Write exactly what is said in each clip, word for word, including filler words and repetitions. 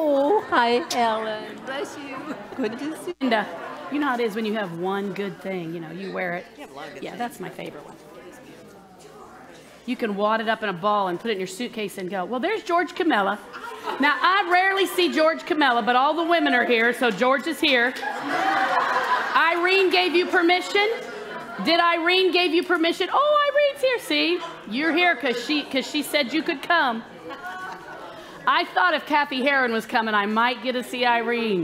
Oh, hi, Ellen. Bless you. Good to see you. And, uh, you know how it is when you have one good thing, you know, you wear it. You have a lot of good yeah, things. That's my favorite one. You can wad it up in a ball and put it in your suitcase and go, well, there's George Camella. Now, I rarely see George Camella, but all the women are here, so George is here. Irene gave you permission. Did Irene gave you permission? Oh, Irene's here. See, you're here because she, because she said you could come. I thought if Kathy Heron was coming, I might get to see Irene.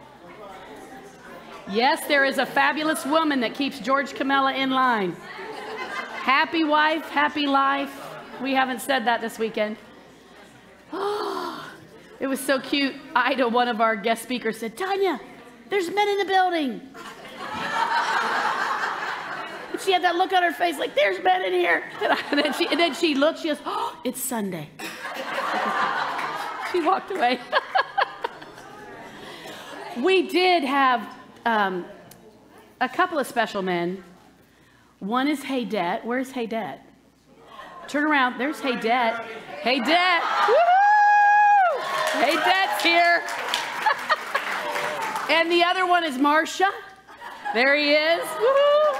Yes, there is a fabulous woman that keeps George Camella in line. Happy wife, happy life. We haven't said that this weekend. Oh, it was so cute. Ida, one of our guest speakers, said, Tanya, there's men in the building. And she had that look on her face like, there's men in here. And, I, and, then, she, and then she looked, she goes, oh, it's Sunday. She walked away. We did have um, a couple of special men. One is Haydet. Where's Haydet? Turn around. There's Haydet. Haydet. Woohoo! Haydet's here. And the other one is Marcia. There he is. Woohoo!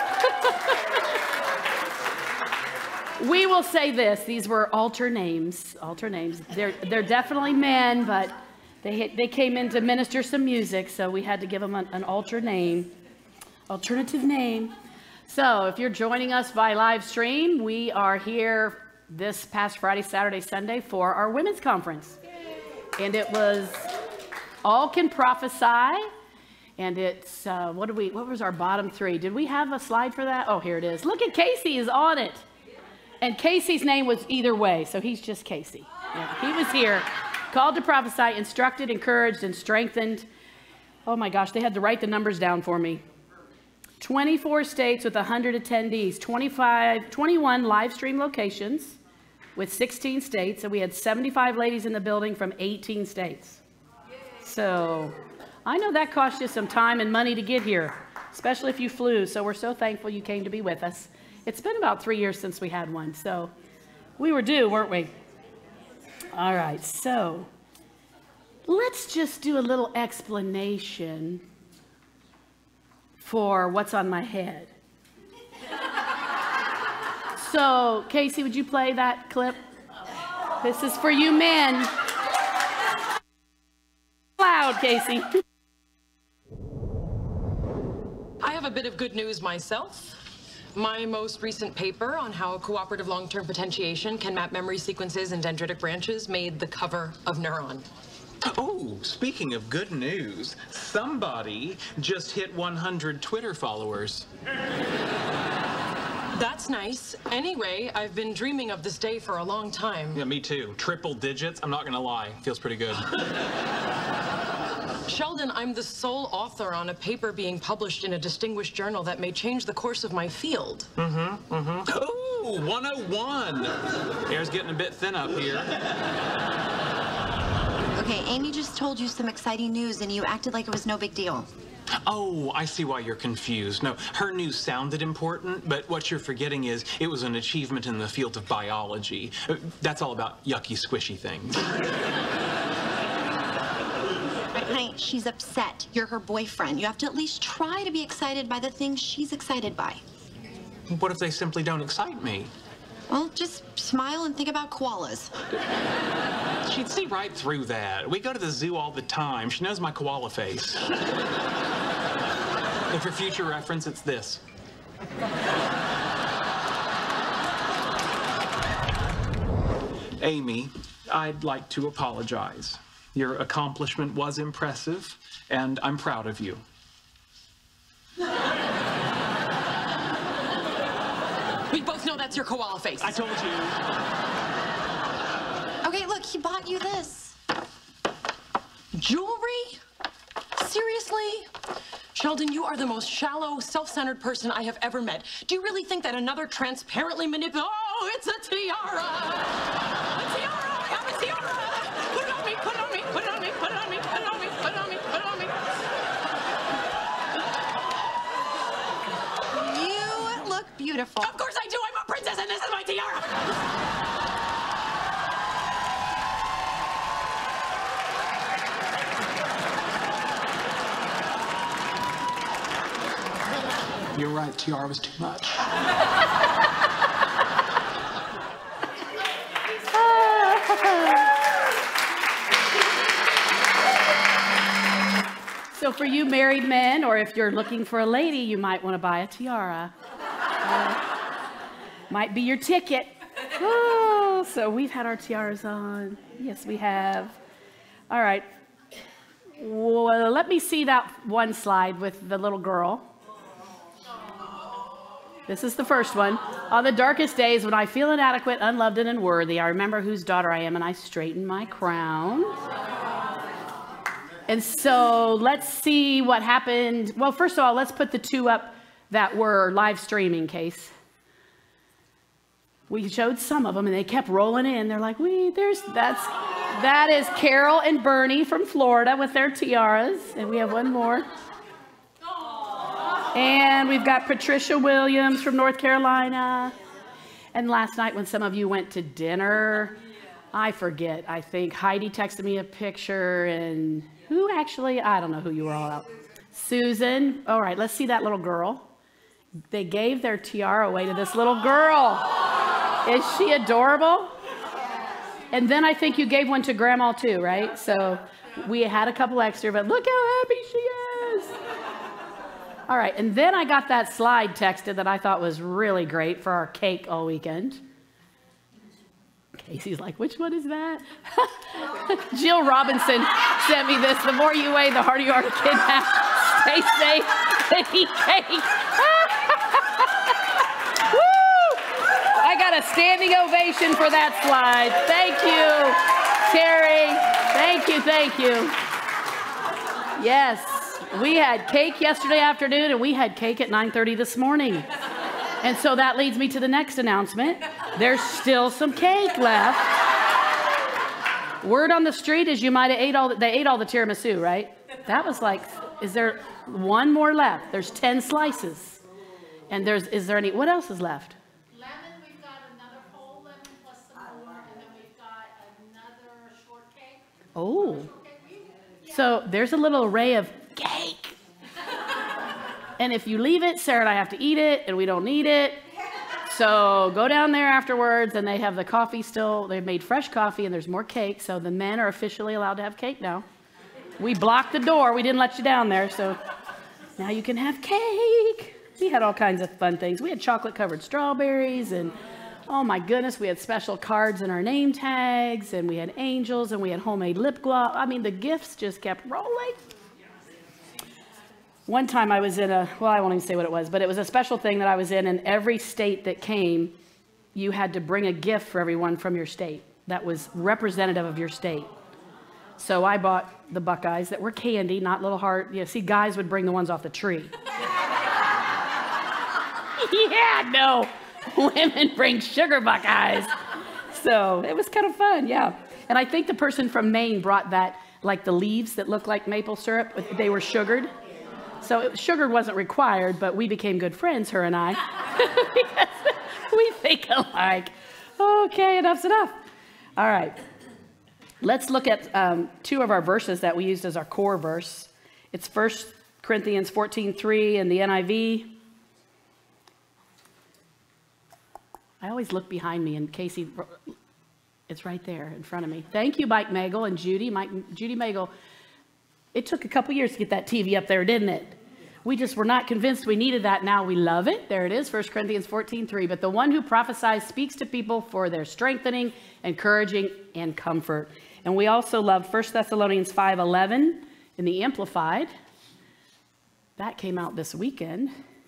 We will say this. These were altar names. Altar names. They're, they're definitely men, but they, they came in to minister some music, so we had to give them an, an altar name, alternative name. So if you're joining us by live stream, we are here this past Friday, Saturday, Sunday for our women's conference. And it was All Can Prophesy. And it's, uh, what did we, what was our bottom three? Did we have a slide for that? Oh, here it is. Look at Casey is on it. And Casey's name was either way, so he's just Casey. Yeah, he was here, called to prophesy, instructed, encouraged, and strengthened. Oh my gosh, they had to write the numbers down for me. twenty-four states with one hundred attendees, twenty-five, twenty-one live stream locations with sixteen states, and we had seventy-five ladies in the building from eighteen states. So I know that cost you some time and money to get here, especially if you flew, so we're so thankful you came to be with us. It's been about three years since we had one, so we were due, weren't we? All right, so let's just do a little explanation for what's on my head. So, Casey, would you play that clip? This is for you men. Loud, Casey. I have a bit of good news myself. My most recent paper on how cooperative long-term potentiation can map memory sequences and dendritic branches made the cover of Neuron. Oh, speaking of good news, somebody just hit one hundred Twitter followers. That's nice. Anyway, I've been dreaming of this day for a long time. Yeah, me too. Triple digits, I'm not gonna lie. Feels pretty good. Sheldon, I'm the sole author on a paper being published in a distinguished journal that may change the course of my field. Mm-hmm, mm-hmm. Ooh, one oh one. Air's getting a bit thin up here. Okay, Amy just told you some exciting news and you acted like it was no big deal. Oh, I see why you're confused. No, her news sounded important, but what you're forgetting is it was an achievement in the field of biology. That's all about yucky, squishy things. Honey, she's upset. You're her boyfriend. You have to at least try to be excited by the things she's excited by. What if they simply don't excite me? Well, just smile and think about koalas. She'd see right through that. We go to the zoo all the time. She knows my koala face. And for future reference, it's this. Amy, I'd like to apologize. Your accomplishment was impressive, and I'm proud of you. We both know that's your koala face. I told you. Okay, look, he bought you this. Jewelry? Seriously? Sheldon, you are the most shallow, self-centered person I have ever met. Do you really think that another transparently manipulated... Oh, it's a tiara! A tiara! I have a tiara! Put it on me, put it on me, put it on me, put it on me, put it on me, put it on me, put it on me. You look beautiful. Of course I do! I'm a princess and this is my tiara! You're right, tiara was too much. So for you married men, or if you're looking for a lady, you might want to buy a tiara. Uh, might be your ticket. Oh, so we've had our tiaras on. Yes, we have. All right. Well, let me see that one slide with the little girl. This is the first one. On the darkest days when I feel inadequate, unloved, and unworthy, I remember whose daughter I am, and I straighten my crown. And so let's see what happened. Well, first of all, let's put the two up that were live streaming, Case. We showed some of them, and they kept rolling in. They're like, "We, there's that's that is Carol and Bernie from Florida with their tiaras," and we have one more. And we've got Patricia Williams from North Carolina. And last night, when some of you went to dinner, I forget. I think Heidi texted me a picture, and who actually? I don't know who you were all out. Susan. All right, let's see that little girl. They gave their tiara away to this little girl. Is she adorable? And then I think you gave one to Grandma too, right? So we had a couple extra, but look how happy she is. All right, and then I got that slide texted that I thought was really great for our cake all weekend. Casey's like, which one is that? Jill Robinson sent me this. The more you weigh, the harder you are to kidnap. Stay safe and eat cake. I got a standing ovation for that slide. Thank you, Terry. Thank you, thank you. Yes, we had cake yesterday afternoon, and we had cake at nine thirty this morning. And so that leads me to the next announcement. There's still some cake left. Word on the street is you might have ate all the, they ate all the tiramisu, right? That was like, is there one more left? There's ten slices. And there's, is there any, what else is left? Oh, so there's a little array of cake. And if you leave it, Sarah and I have to eat it, and we don't need it. So go down there afterwards, and they have the coffee still. They've made fresh coffee, and there's more cake. So the men are officially allowed to have cake now. We blocked the door. We didn't let you down there. So now you can have cake. We had all kinds of fun things. We had chocolate-covered strawberries, and oh my goodness, we had special cards in our name tags, and we had angels, and we had homemade lip gloss. I mean, the gifts just kept rolling. One time I was in a, well, I won't even say what it was, but it was a special thing that I was in, and every state that came, you had to bring a gift for everyone from your state that was representative of your state. So I bought the Buckeyes that were candy, not little heart. You know, see, guys would bring the ones off the tree. Yeah, no. Women bring sugar Buckeyes. So it was kind of fun, yeah. And I think the person from Maine brought that, like the leaves that look like maple syrup, they were sugared. So it, sugar wasn't required, but we became good friends, her and I. Because we think alike. Okay, enough's enough. All right. Let's look at um, two of our verses that we used as our core verse. It's First Corinthians fourteen three in the N I V. I always look behind me, and Casey, it's right there in front of me. Thank you, Mike Magel and Judy. Mike, Judy Magel. It took a couple years to get that T V up there, didn't it? We just were not convinced we needed that. Now we love it. There it is, First Corinthians fourteen three. But the one who prophesies speaks to people for their strengthening, encouraging, and comfort. And we also love First Thessalonians five eleven in the Amplified. That came out this weekend.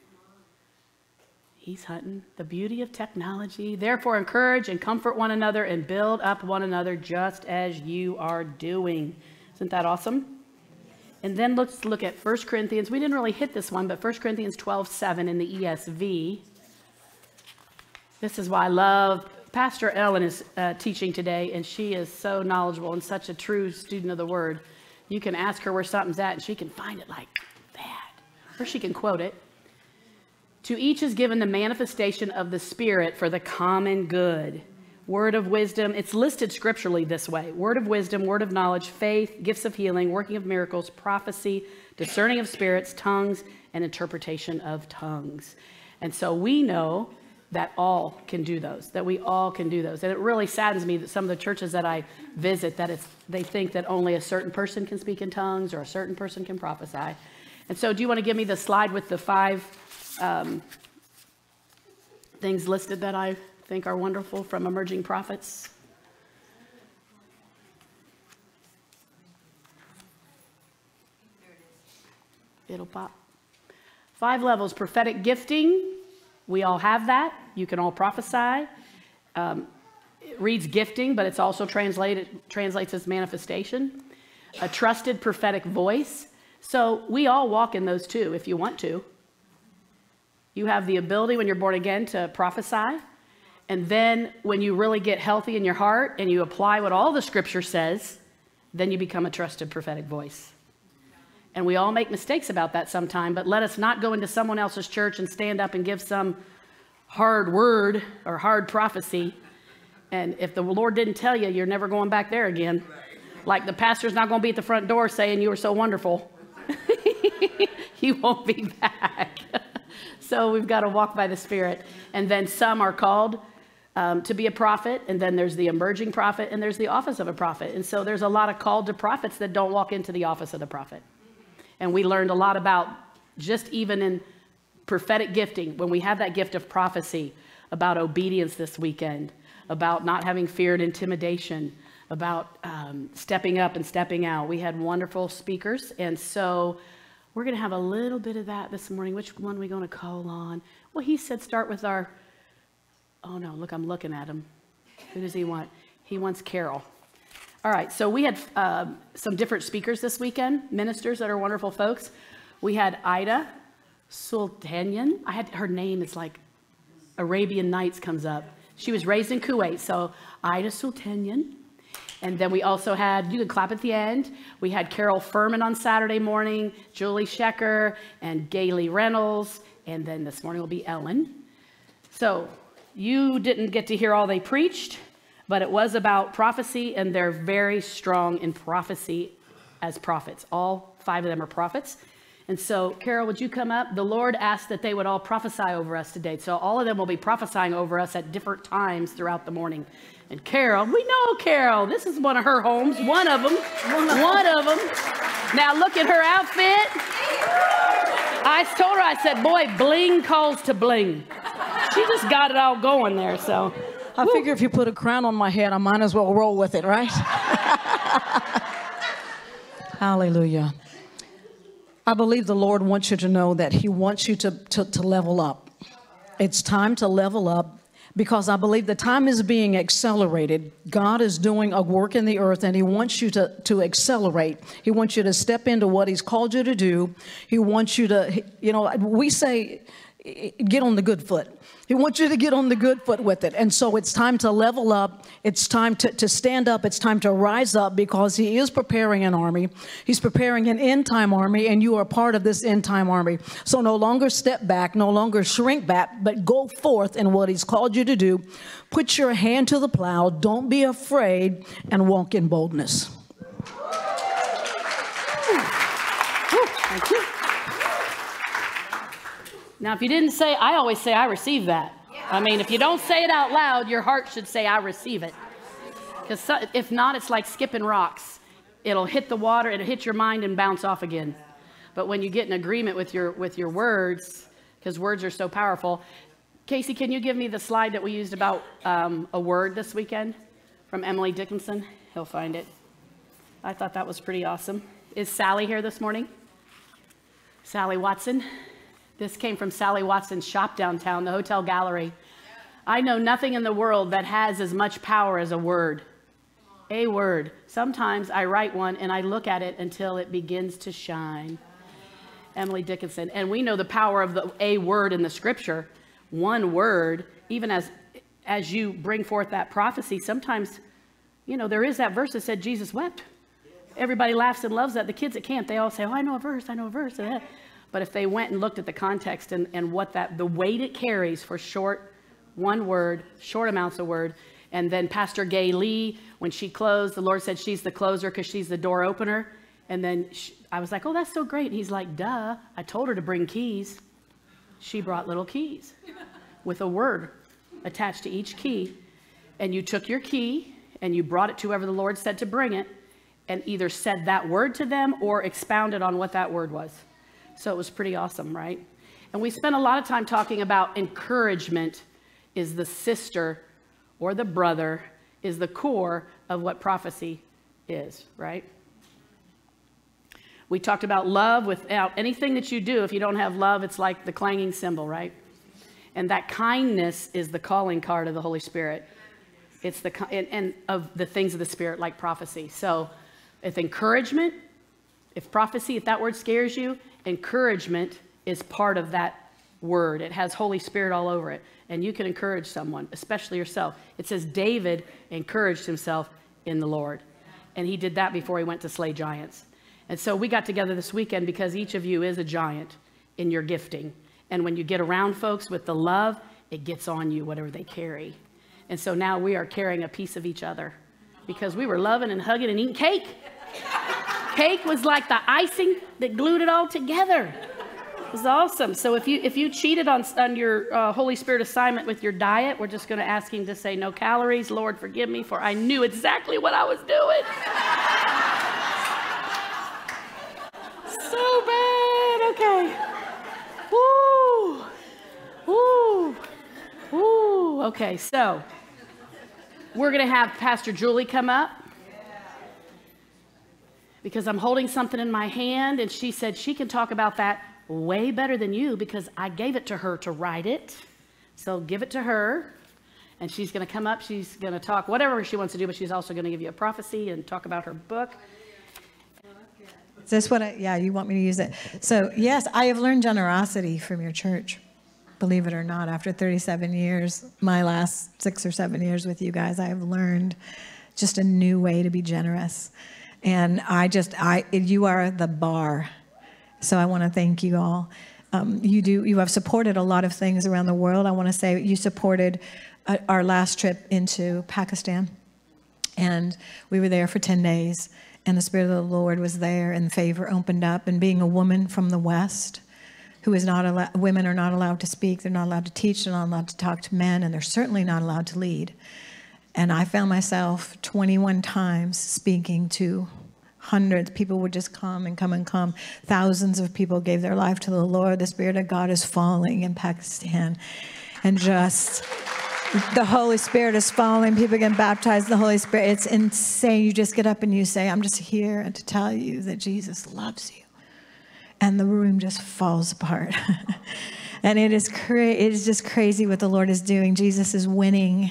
He's hunting the beauty of technology. Therefore, encourage and comfort one another and build up one another just as you are doing. Isn't that awesome? And then let's look at First Corinthians. We didn't really hit this one, but First Corinthians twelve seven in the E S V. This is why I love Pastor Ellen is uh, teaching today, and she is so knowledgeable and such a true student of the Word. You can ask her where something's at, and she can find it like that. Or she can quote it. To each is given the manifestation of the Spirit for the common good. word of wisdom. It's listed scripturally this way: word of wisdom, word of knowledge, faith, gifts of healing, working of miracles, prophecy, discerning of spirits, tongues, and interpretation of tongues. And so we know that all can do those, that we all can do those. And it really saddens me that some of the churches that I visit, that it's, they think that only a certain person can speak in tongues or a certain person can prophesy. And so do you want to give me the slide with the five um, things listed that I think are wonderful from emerging prophets? It'll pop. Five levels: prophetic gifting. We all have that. You can all prophesy. Um, it reads gifting, but it's also translated translates as manifestation. A trusted prophetic voice. So we all walk in those too, if you want to. You have the ability when you're born again to prophesy. And then when you really get healthy in your heart and you apply what all the scripture says, then you become a trusted prophetic voice. And we all make mistakes about that sometime, but let us not go into someone else's church and stand up and give some hard word or hard prophecy. And if the Lord didn't tell you, you're never going back there again. Like the pastor's not going to be at the front door saying you were so wonderful. He won't be back. So we've got to walk by the Spirit. And then some are called um, to be a prophet. And then there's the emerging prophet and there's the office of a prophet. And so there's a lot of called to prophets that don't walk into the office of the prophet. And we learned a lot about, just even in prophetic gifting, when we have that gift of prophecy, about obedience this weekend, about not having fear and intimidation, about um, stepping up and stepping out. We had wonderful speakers. And so we're going to have a little bit of that this morning. Which one are we going to call on? Well, he said start with our, oh no, look, I'm looking at him. Who does he want? He wants Carol. All right, so we had uh, some different speakers this weekend, ministers that are wonderful folks. We had Ida Sultanian. I had her name is like Arabian Nights comes up. She was raised in Kuwait, so Ida Sultanian. And then we also had, you can clap at the end. We had Carol Furman on Saturday morning, Julie Schecker, and Gailey Reynolds. And then this morning will be Ellen. So you didn't get to hear all they preached, but it was about prophecy, and they're very strong in prophecy as prophets. All five of them are prophets. And so, Carol, would you come up? The Lord asked that they would all prophesy over us today. So all of them will be prophesying over us at different times throughout the morning. And Carol, we know Carol. This is one of her homes. One of them. One of them. Now look at her outfit. I told her, I said, boy, bling calls to bling. She just got it all going there, so. I Woo. figure if you put a crown on my head, I might as well roll with it, right? Hallelujah. I believe the Lord wants you to know that he wants you to, to, to level up. It's time to level up, because I believe the time is being accelerated. God is doing a work in the earth, and he wants you to, to accelerate. He wants you to step into what he's called you to do. He wants you to, you know, we say, get on the good foot. He wants you to get on the good foot with it. And so it's time to level up. It's time to, to stand up. It's time to rise up, because he is preparing an army. He's preparing an end time army, and you are part of this end time army. So no longer step back, no longer shrink back, but go forth in what he's called you to do. Put your hand to the plow. Don't be afraid, and walk in boldness. Thank you. Now, if you didn't say, I always say, I receive that. I mean, if you don't say it out loud, your heart should say, I receive it. Because so, if not, it's like skipping rocks. It'll hit the water, it'll hit your mind and bounce off again. But when you get in agreement with your, with your words, because words are so powerful. Casey, can you give me the slide that we used about um, a word this weekend from Emily Dickinson? He'll find it. I thought that was pretty awesome. Is Sally here this morning? Sally Watson. This came from Sally Watson's shop downtown, the Hotel Gallery. I know nothing in the world that has as much power as a word. A word. Sometimes I write one and I look at it until it begins to shine. Emily Dickinson. And we know the power of the a word in the scripture. One word, even as, as you bring forth that prophecy, sometimes, you know, there is that verse that said Jesus wept. Everybody laughs and loves that. The kids at camp, they all say, oh, I know a verse, I know a verse. But if they went and looked at the context and, and what that, the weight it carries for short, one word, short amounts of word, And then Pastor Gay Lee, when she closed, the Lord said she's the closer because she's the door opener. And then she, I was like, oh, that's so great. And he's like, duh, I told her to bring keys. She brought little keys with a word attached to each key. And you took your key and you brought it to whoever the Lord said to bring it, and either said that word to them or expounded on what that word was. So it was pretty awesome, right? And we spent a lot of time talking about encouragement is the sister or the brother, is the core of what prophecy is, right? We talked about love. Without anything that you do, if you don't have love, it's like the clanging cymbal, right? And that kindness is the calling card of the Holy Spirit. It's the, and, and of the things of the Spirit, like prophecy. So if encouragement, if prophecy, if that word scares you, encouragement is part of that word. It has Holy Spirit all over it. And you can encourage someone, especially yourself. It says David encouraged himself in the Lord. And he did that before he went to slay giants. And so we got together this weekend because each of you is a giant in your gifting. And when you get around folks with the love, it gets on you, whatever they carry. And so now we are carrying a piece of each other because we were loving and hugging and eating cake. Cake was like the icing that glued it all together. It was awesome. So if you if you cheated on, on your uh, Holy Spirit assignment with your diet, we're just going to ask him to say no calories. Lord, forgive me, for I knew exactly what I was doing. So bad. Okay. Woo. Woo. Woo. Okay, so we're going to have Pastor Julie come up, because I'm holding something in my hand, and she said she can talk about that way better than you because I gave it to her to write it. So give it to her, and she's going to come up. She's going to talk whatever she wants to do, but she's also going to give you a prophecy and talk about her book. Is this what I, yeah, you want me to use it? So yes, I have learned generosity from your church. Believe it or not, after thirty-seven years, my last six or seven years with you guys, I have learned just a new way to be generous. And I just, I, you are the bar. So I want to thank you all. Um, you do, you have supported a lot of things around the world. I want to say you supported uh, our last trip into Pakistan. And we were there for ten days. And the Spirit of the Lord was there, and favor opened up. And being a woman from the West, who is not allowed, women are not allowed to speak, they're not allowed to teach, they're not allowed to talk to men, and they're certainly not allowed to lead. And I found myself twenty-one times speaking to hundreds. People would just come and come and come. Thousands of people gave their life to the Lord. The Spirit of God is falling in Pakistan. And just, the Holy Spirit is falling. People get baptized in the Holy Spirit. It's insane. You just get up and you say, I'm just here to tell you that Jesus loves you. And the room just falls apart. And it is cra- it is just crazy what the Lord is doing. Jesus is winning.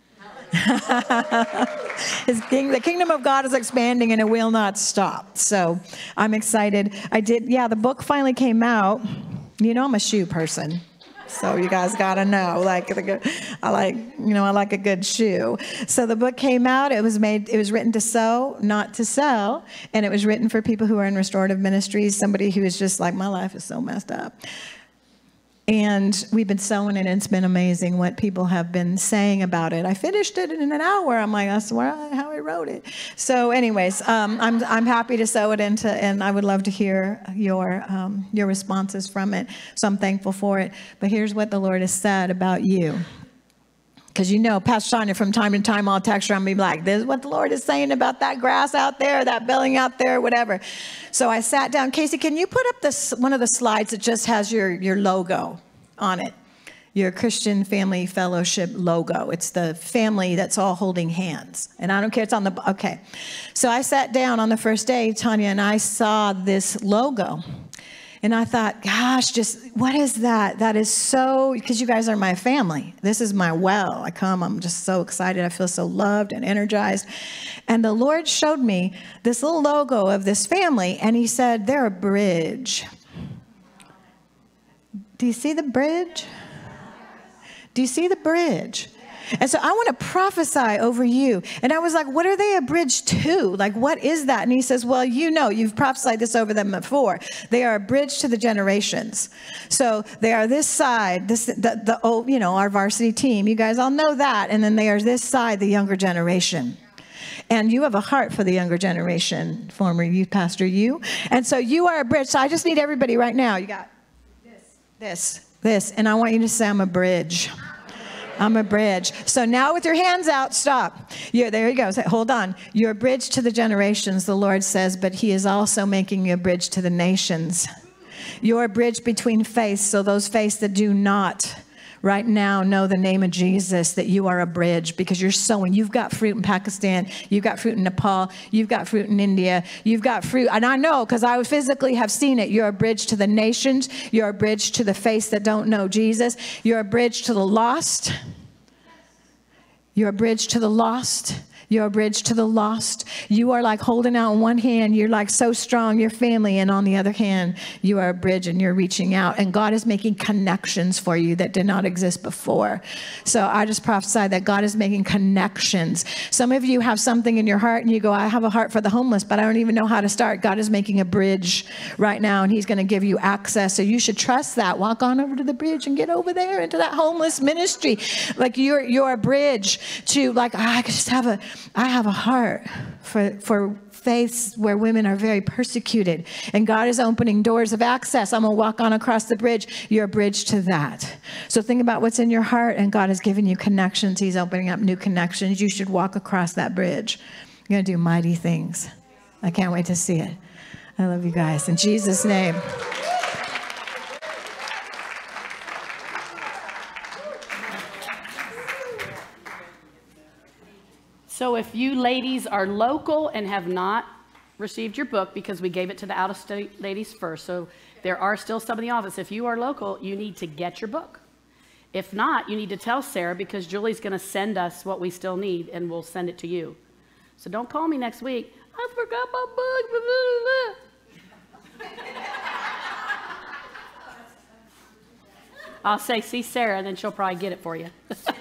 His king, the kingdom of God is expanding, and it will not stop. So I'm excited. I did, yeah, the book finally came out. You know, I'm a shoe person. So you guys got to know, like, the, I like, you know, I like a good shoe. So the book came out. It was made, it was written to sow, not to sell. And it was written for people who are in restorative ministries, somebody who is just like, my life is so messed up. And we've been sewing it, and it's been amazing what people have been saying about it. I finished it in an hour. I'm like, that's how I wrote it. So anyways, um, I'm I'm happy to sew it into, and I would love to hear your um, your responses from it. So I'm thankful for it. But here's what the Lord has said about you. Because you know, Pastor Sonia, from time to time, I'll text her and be like, this is what the Lord is saying about that grass out there, that building out there, whatever. So I sat down. Casey, can you put up this one of the slides that just has your, your logo on it? Your Christian Family Fellowship logo. It's the family that's all holding hands. And I don't care, it's on the, okay. So I sat down on the first day, Tanya, and I saw this logo. And I thought, gosh, just what is that? That is so, because you guys are my family. This is my well. I come, I'm just so excited. I feel so loved and energized. And the Lord showed me this little logo of this family, and he said, they're a bridge. Do you see the bridge? Do you see the bridge? And so I want to prophesy over you. And I was like, what are they a bridge to? Like, what is that? And he says, well, you know, you've prophesied this over them before. They are a bridge to the generations. So they are this side, this the, the old, you know, our varsity team. You guys all know that. And then they are this side, the younger generation. And you have a heart for the younger generation, former youth pastor you. And so you are a bridge. So I just need everybody right now. You got this, this, this. And I want you to say, I'm a bridge. I'm a bridge. So now with your hands out, stop. You're, there you go. Say, hold on. You're a bridge to the generations, the Lord says, but he is also making you a bridge to the nations. You're a bridge between faiths, so those faiths that do not right now know the name of Jesus, that you are a bridge because you're sowing. You've got fruit in Pakistan. You've got fruit in Nepal. You've got fruit in India. You've got fruit. And I know because I physically have seen it. You're a bridge to the nations. You're a bridge to the faiths that don't know Jesus. You're a bridge to the lost. You're a bridge to the lost. You're a bridge to the lost. You are like holding out in one hand. You're like so strong, your family. And on the other hand, you are a bridge and you're reaching out. And God is making connections for you that did not exist before. So I just prophesy that God is making connections. Some of you have something in your heart and you go, I have a heart for the homeless, but I don't even know how to start. God is making a bridge right now and he's going to give you access. So you should trust that. Walk on over to the bridge and get over there into that homeless ministry. Like you're, you're a bridge to like, oh, I could just have a, I have a heart for, for faiths where women are very persecuted. And God is opening doors of access. I'm going to walk on across the bridge. You're a bridge to that. So think about what's in your heart, and God has given you connections. He's opening up new connections. You should walk across that bridge. You're going to do mighty things. I can't wait to see it. I love you guys. In Jesus' name. So if you ladies are local and have not received your book, because we gave it to the out-of-state ladies first, so there are still some in the office. If you are local, you need to get your book. If not, you need to tell Sarah, because Julie's going to send us what we still need, and we'll send it to you. So don't call me next week. I forgot my book. I'll say, see Sarah, and then she'll probably get it for you.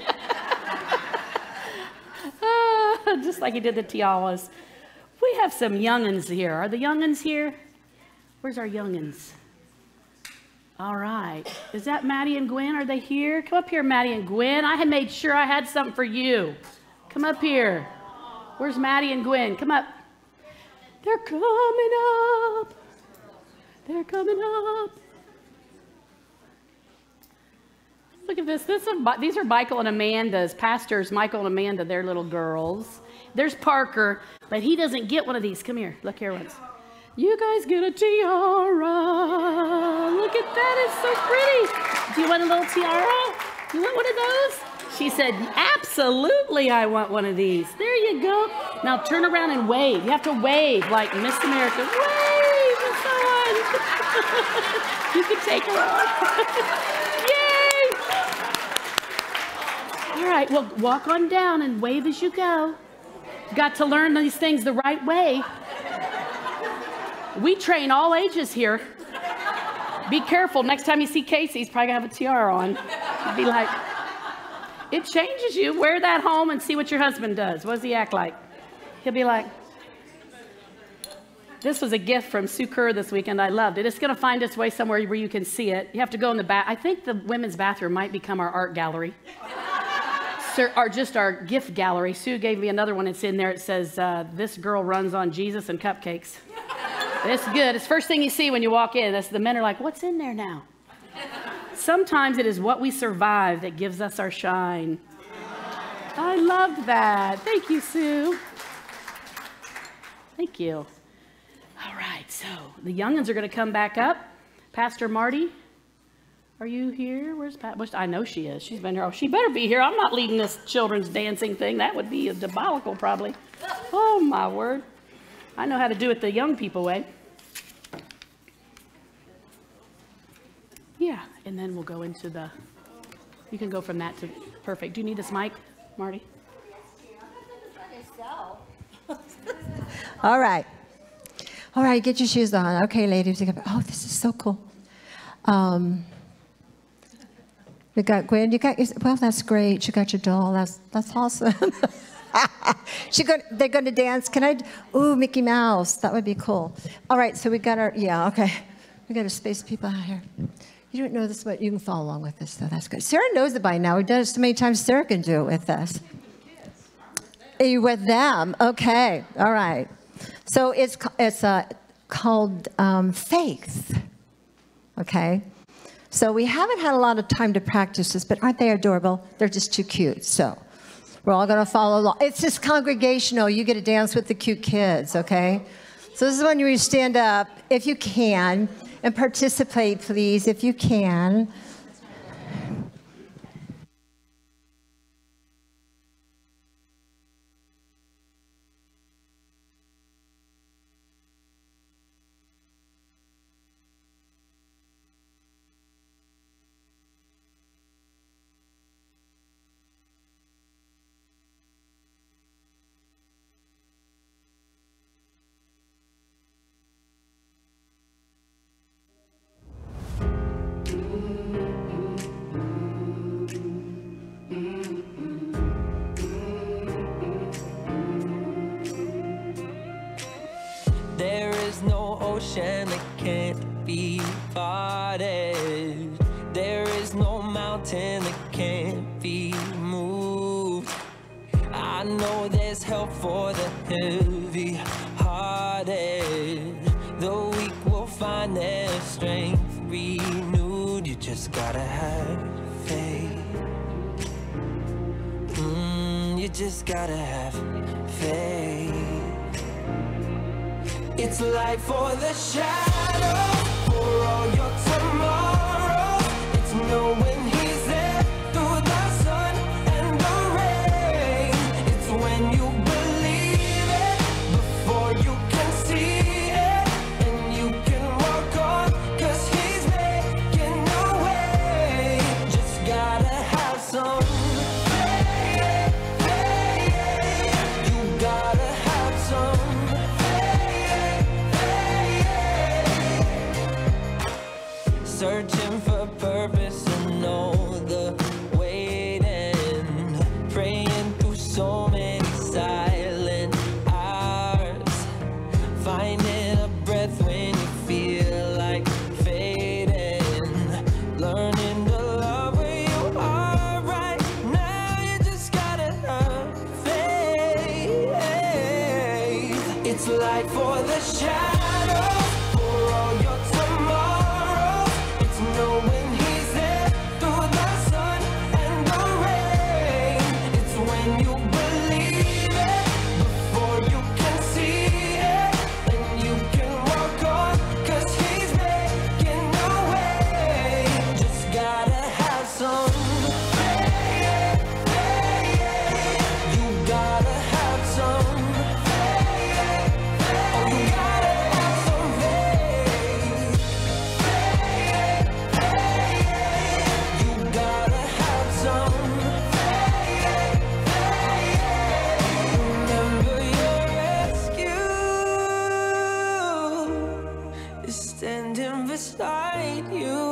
Just like he did the tiaras. We have some young'uns here. Are the young'uns here? Where's our young'uns? All right. Is that Maddie and Gwen? Are they here? Come up here, Maddie and Gwen. I had made sure I had something for you. Come up here. Where's Maddie and Gwen? Come up. They're coming up. They're coming up. Look at this. this is, these are Michael and Amanda's, pastors Michael and Amanda, they're little girls. There's Parker, but he doesn't get one of these. Come here. Look here once. You guys get a tiara. Look at that. It's so pretty. Do you want a little tiara? You want one of those? She said, absolutely, I want one of these. There you go. Now turn around and wave. You have to wave like Miss America. Wave. It's fun. You can take her off. All right, well, walk on down and wave as you go. Got to learn these things the right way. We train all ages here. Be careful. Next time you see Casey, he's probably going to have a tiara on. Be like, it changes you. Wear that home and see what your husband does. What does he act like? He'll be like, this was a gift from Sue Kerr this weekend. I loved it. It's going to find its way somewhere where you can see it. You have to go in the back. I think the women's bathroom might become our art gallery. Or just our gift gallery. Sue gave me another one. It's in there. It says, uh, this girl runs on Jesus and cupcakes. It's good. It's the first thing you see when you walk in. That's, the men are like, what's in there now? Sometimes it is what we survive that gives us our shine. I loved that. Thank you, Sue. Thank you. All right, so the young'uns are going to come back up. Pastor Marty, are you here? Where's Pat? I know she is. She's been here. Oh, she better be here. I'm not leading this children's dancing thing. That would be a diabolical, probably. Oh, my word. I know how to do it the young people way. Yeah, and then we'll go into the, you can go from that to, perfect. Do you need this mic, Marty? All right. All right, get your shoes on. Okay, ladies. Oh, this is so cool. Um... We got Gwen. You got your, well, that's great. You got your doll. That's that's awesome. she go, they're going to dance. Can I? Ooh, Mickey Mouse. That would be cool. All right, so we got our, yeah, okay. We got our space people out here. You don't know this, but you can follow along with this, though. That's good. Sarah knows it by now. We've done it so many times, Sarah can do it with us. Are you with them? Okay, all right. So it's, it's uh, called um, Faith, okay? So we haven't had a lot of time to practice this, but aren't they adorable? They're just too cute, so we're all going to follow along. It's just congregational. You get to dance with the cute kids, okay? So this is when you stand up, if you can, and participate, please, if you can. There is no ocean that can't be parted. There is no mountain that can't be moved. I know there's help for the heavy-hearted. The weak will find their strength renewed. You just gotta have faith. Mm, you just gotta have faith. It's light for the shadow, for all your tomorrow. It's knowing he's there through the sun and the rain. It's when you believe it before you can see it, and you can walk on, cause he's making a way. Just gotta have some faith, faith. You gotta have some. Searching for purpose and know the waiting, praying through so many silent hours, finding a breath when you feel like fading, learning to love where you are right now. You just gotta have faith. It's light for the shadow, for all your tomorrow. Knowing he's there through the sun and the rain. It's when you believe it before you can see it, and you can walk on, cause he's making a way. Just gotta have some faith, faith. You gotta have some faith, faith. Oh, you gotta have some faith. Standing beside you.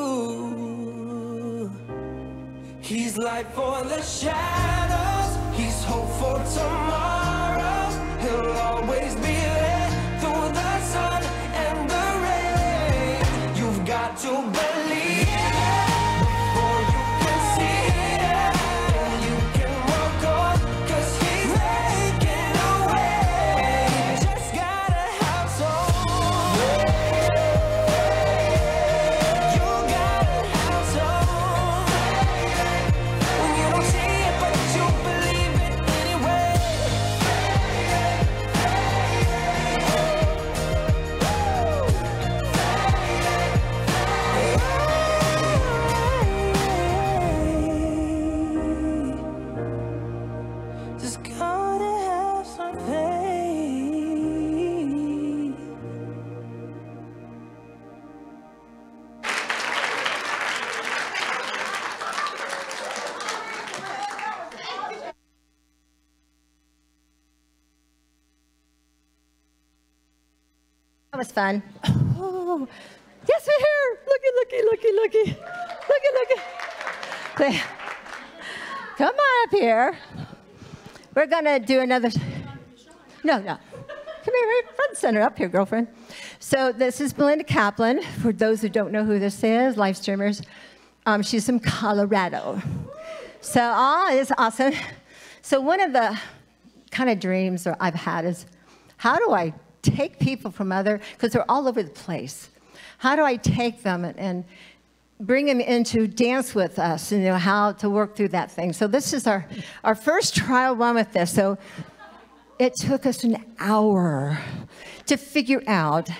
He's light for the shadows. He's hope for tomorrow. He'll always be there through the sun and the rain. You've got to believe it before you can see it, and you can walk on, cause he's making a way. Just gotta have some faith. Just gotta have some faith. That was fun. Oh, yes, we're here. Looky, looky, looky, looky. Looky, looky. Come on up here. We're going to do another. No, no. Come here, right front center, up here, girlfriend. So this is Belinda Kaplan. For those who don't know who this is, live streamers, um, she's from Colorado. So, ah, it's awesome. So one of the kind of dreams that I've had is, how do I take people from other, because they're all over the place. How do I take them and, and bring them into dance with us, and you know, how to work through that thing. So this is our, our first trial run with this. So it took us an hour to figure out.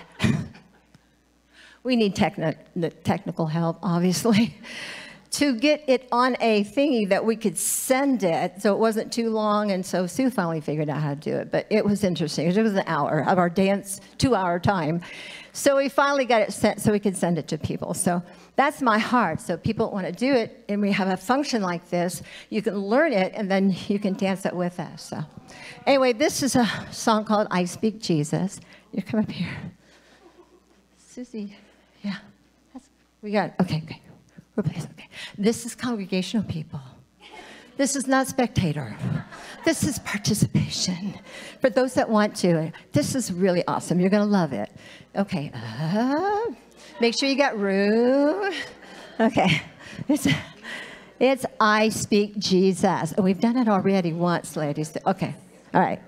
We need techni technical help, obviously, to get it on a thingy that we could send it so it wasn't too long. And so Sue finally figured out how to do it. But it was interesting. It was an hour of our dance, two-hour time. So we finally got it sent so we could send it to people. So that's my heart. So people want to do it, and we have a function like this. You can learn it, and then you can dance it with us. So anyway, this is a song called I Speak Jesus. You come up here. Susie, yeah. That's, we got it. Okay, okay. Replace, okay. This is congregational people. This is not spectator. This is participation. For those that want to, this is really awesome. You're going to love it. Okay. Uh, make sure you got room. Okay. It's, it's I Speak Jesus. We've done it already once, ladies. Okay. All right.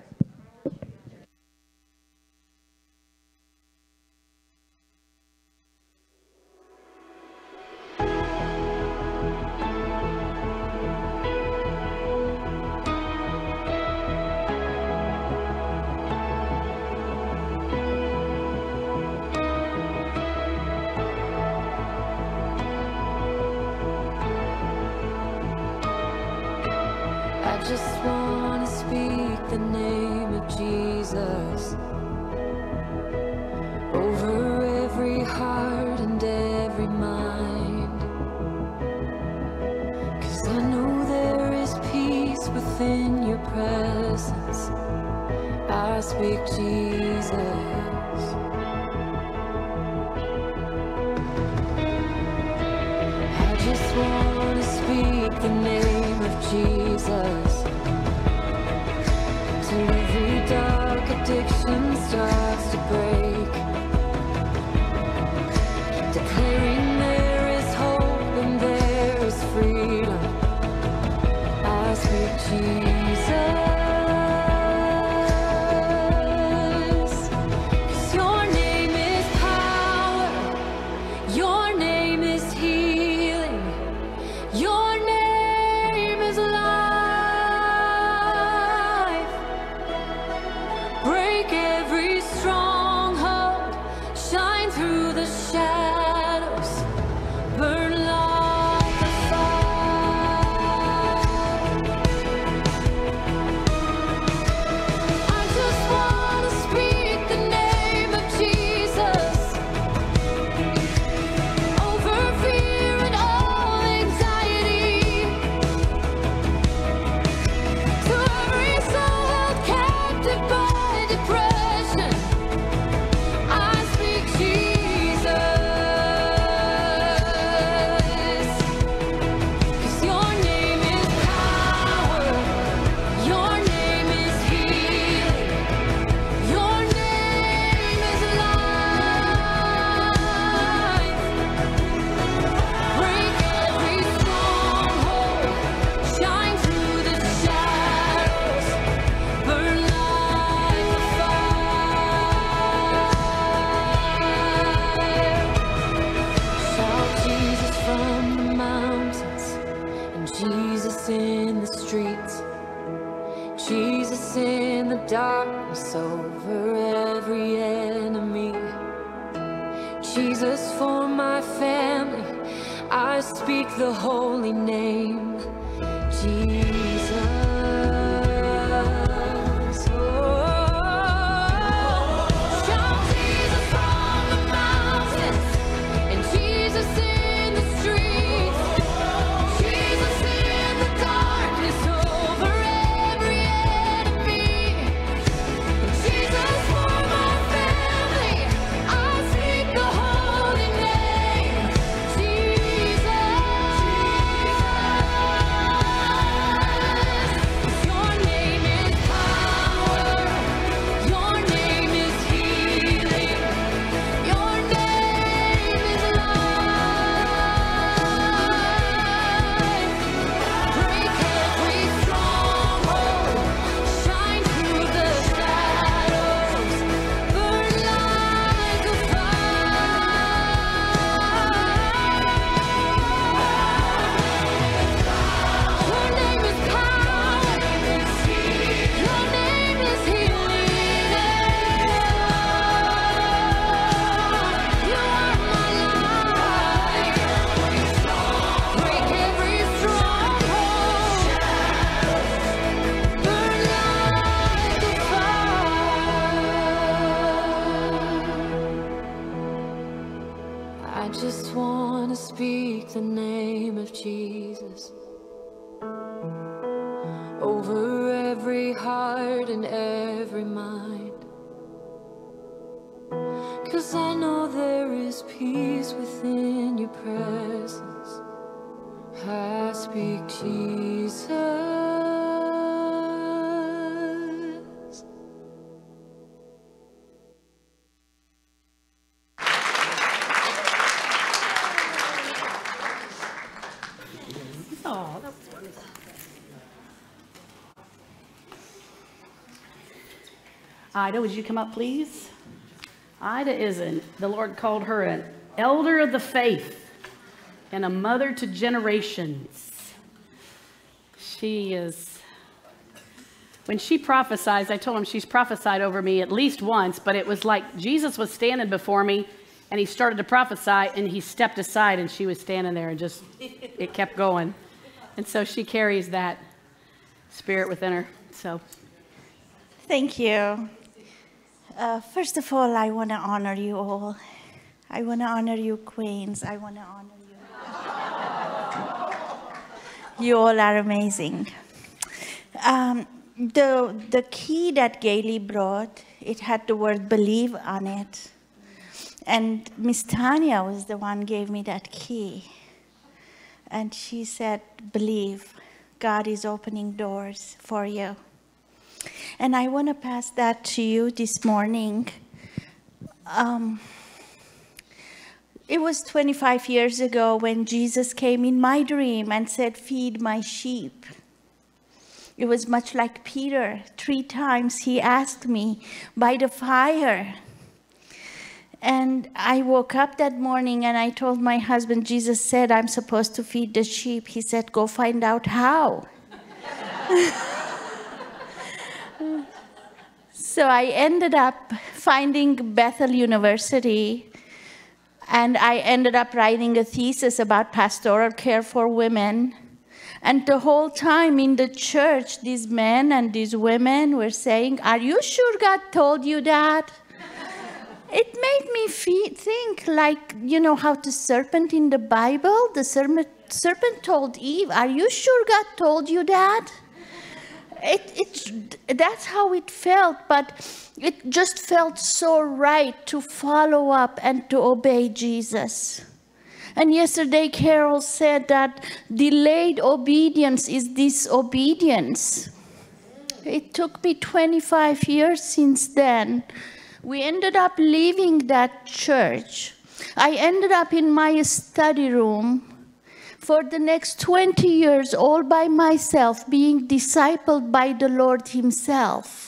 I just want to speak the name of Jesus over every heart and every mind, 'cause I know there is peace within your presence. I speak Jesus. I just want to speak the name of Jesus till every dark addiction starts to break, declaring there is hope and there is freedom. I speak Jesus. Darkness over every enemy. Jesus for my family. I speak the holy name, Jesus. Jesus. just want to speak the name of Jesus over every heart and every mind. 'Cause I know there is peace within your presence. I speak Jesus. Oh, that was wonderful. Ida, would you come up, please? Ida is an, the Lord called her an elder of the faith and a mother to generations. She is, when she prophesies, I told him she's prophesied over me at least once, but it was like Jesus was standing before me and he started to prophesy and he stepped aside and she was standing there and just, it kept going. And so she carries that spirit within her. So, thank you. Uh, first of all, I want to honor you all. I want to honor you, queens. I want to honor you. You all are amazing. Um, the, the key that Gailey brought, it had the word believe on it. And Miss Tanya was the one who gave me that key. And she said, believe. God is opening doors for you. And I want to pass that to you this morning. Um, it was twenty-five years ago when Jesus came in my dream and said, feed my sheep. It was much like Peter. Three times he asked me by the fire. And I woke up that morning and I told my husband, Jesus said, I'm supposed to feed the sheep. He said, go find out how. So I ended up finding Bethel University, and I ended up writing a thesis about pastoral care for women. And the whole time in the church, these men and these women were saying, are you sure God told you that? It made me feel, think like, you know, how the serpent in the Bible, the serpent, serpent told Eve, are you sure God told you that? It, it, that's how it felt, but it just felt so right to follow up and to obey Jesus. And yesterday Carol said that delayed obedience is disobedience. It took me twenty-five years since then. We ended up leaving that church. I ended up in my study room for the next twenty years, all by myself, being discipled by the Lord himself.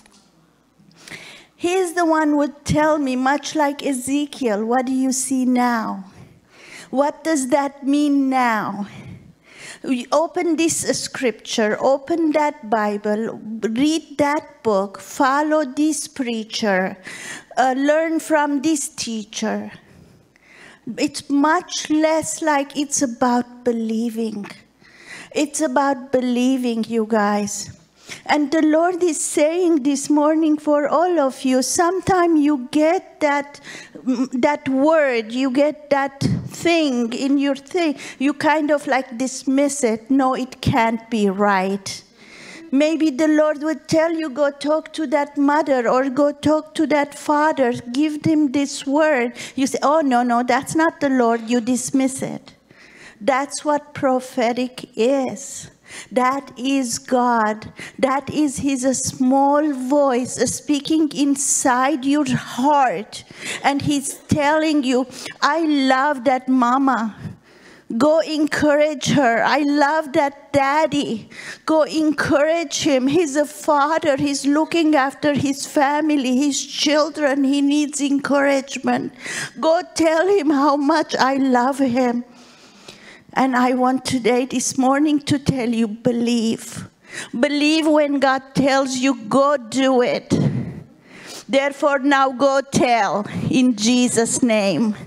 He is the one who would tell me, much like Ezekiel, what do you see now? What does that mean now? We open this scripture, open that Bible, read that book, follow this preacher, uh, learn from this teacher. It's much less like it's about believing. It's about believing, you guys. And the Lord is saying this morning for all of you, sometime you get that, that word, you get that thing in your thing, you kind of like dismiss it. No, it can't be right. Maybe the Lord would tell you, go talk to that mother or go talk to that father. Give them this word. You say, oh, no, no, that's not the Lord. You dismiss it. That's what prophetic is. That is God. That is his small voice speaking inside your heart. And he's telling you, I love that mama. Go encourage her. I love that daddy. Go encourage him. He's a father. He's looking after his family, his children. He needs encouragement. Go tell him how much I love him. And I want today, this morning, to tell you, believe. Believe when God tells you, go do it. Therefore, now go tell in Jesus' name.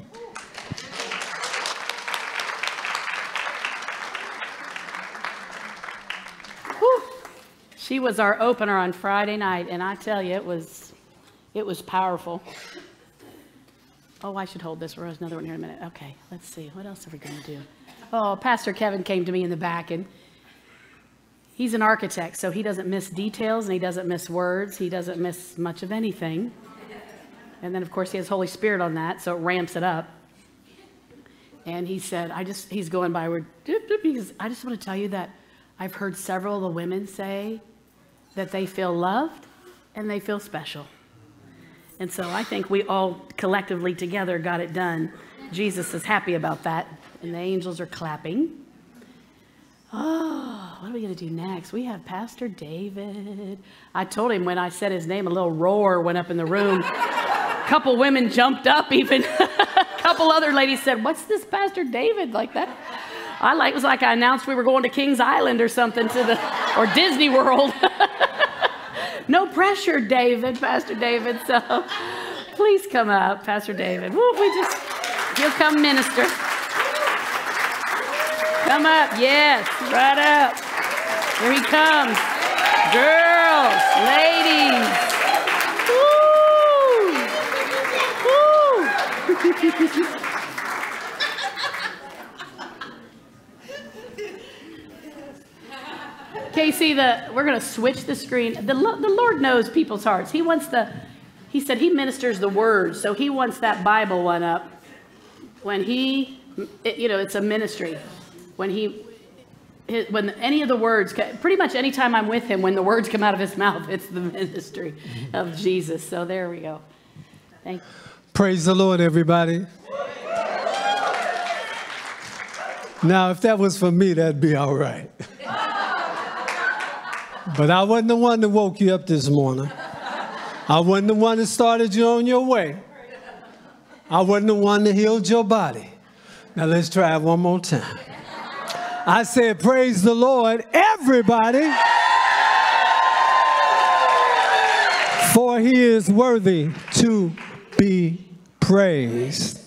She was our opener on Friday night, and I tell you, it was, it was powerful. Oh, I should hold this. There's another one here in a minute. Okay, let's see. What else are we going to do? Oh, Pastor Kevin came to me in the back, and he's an architect, so he doesn't miss details, and he doesn't miss words. He doesn't miss much of anything. And then, of course, he has Holy Spirit on that, so it ramps it up. And he said, I just, he's going by word, because I just want to tell you that I've heard several of the women say that they feel loved and they feel special. And so I think we all collectively together got it done. Jesus is happy about that, and the angels are clapping. Oh, what are we going to do next? We have Pastor David. I told him when I said his name, a little roar went up in the room. A couple women jumped up even. A couple other ladies said, what's this Pastor David like that? I like, it was like I announced we were going to Kings Island or something to the, or Disney World. No pressure, David, Pastor David. So please come up, Pastor David. Woo, we just, he'll come minister. Come up, yes, right up. Here he comes. Girls, ladies. Woo! Woo! Casey, the, we're going to switch the screen. The, the Lord knows people's hearts. He wants the, he said he ministers the word, so he wants that Bible one up. When he, it, you know, it's a ministry. When he, his, when any of the words, pretty much any time I'm with him, when the words come out of his mouth, it's the ministry of Jesus. So there we go. Thank you. Praise the Lord, everybody. Now, if that was for me, that'd be all right. But I wasn't the one that woke you up this morning. I wasn't the one that started you on your way. I wasn't the one that healed your body. Now let's try it one more time. I said, praise the Lord, everybody, for he is worthy to be praised.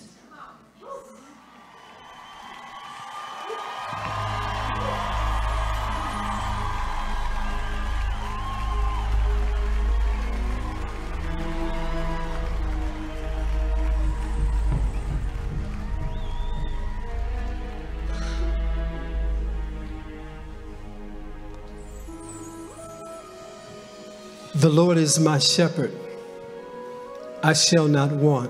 The Lord is my shepherd, I shall not want.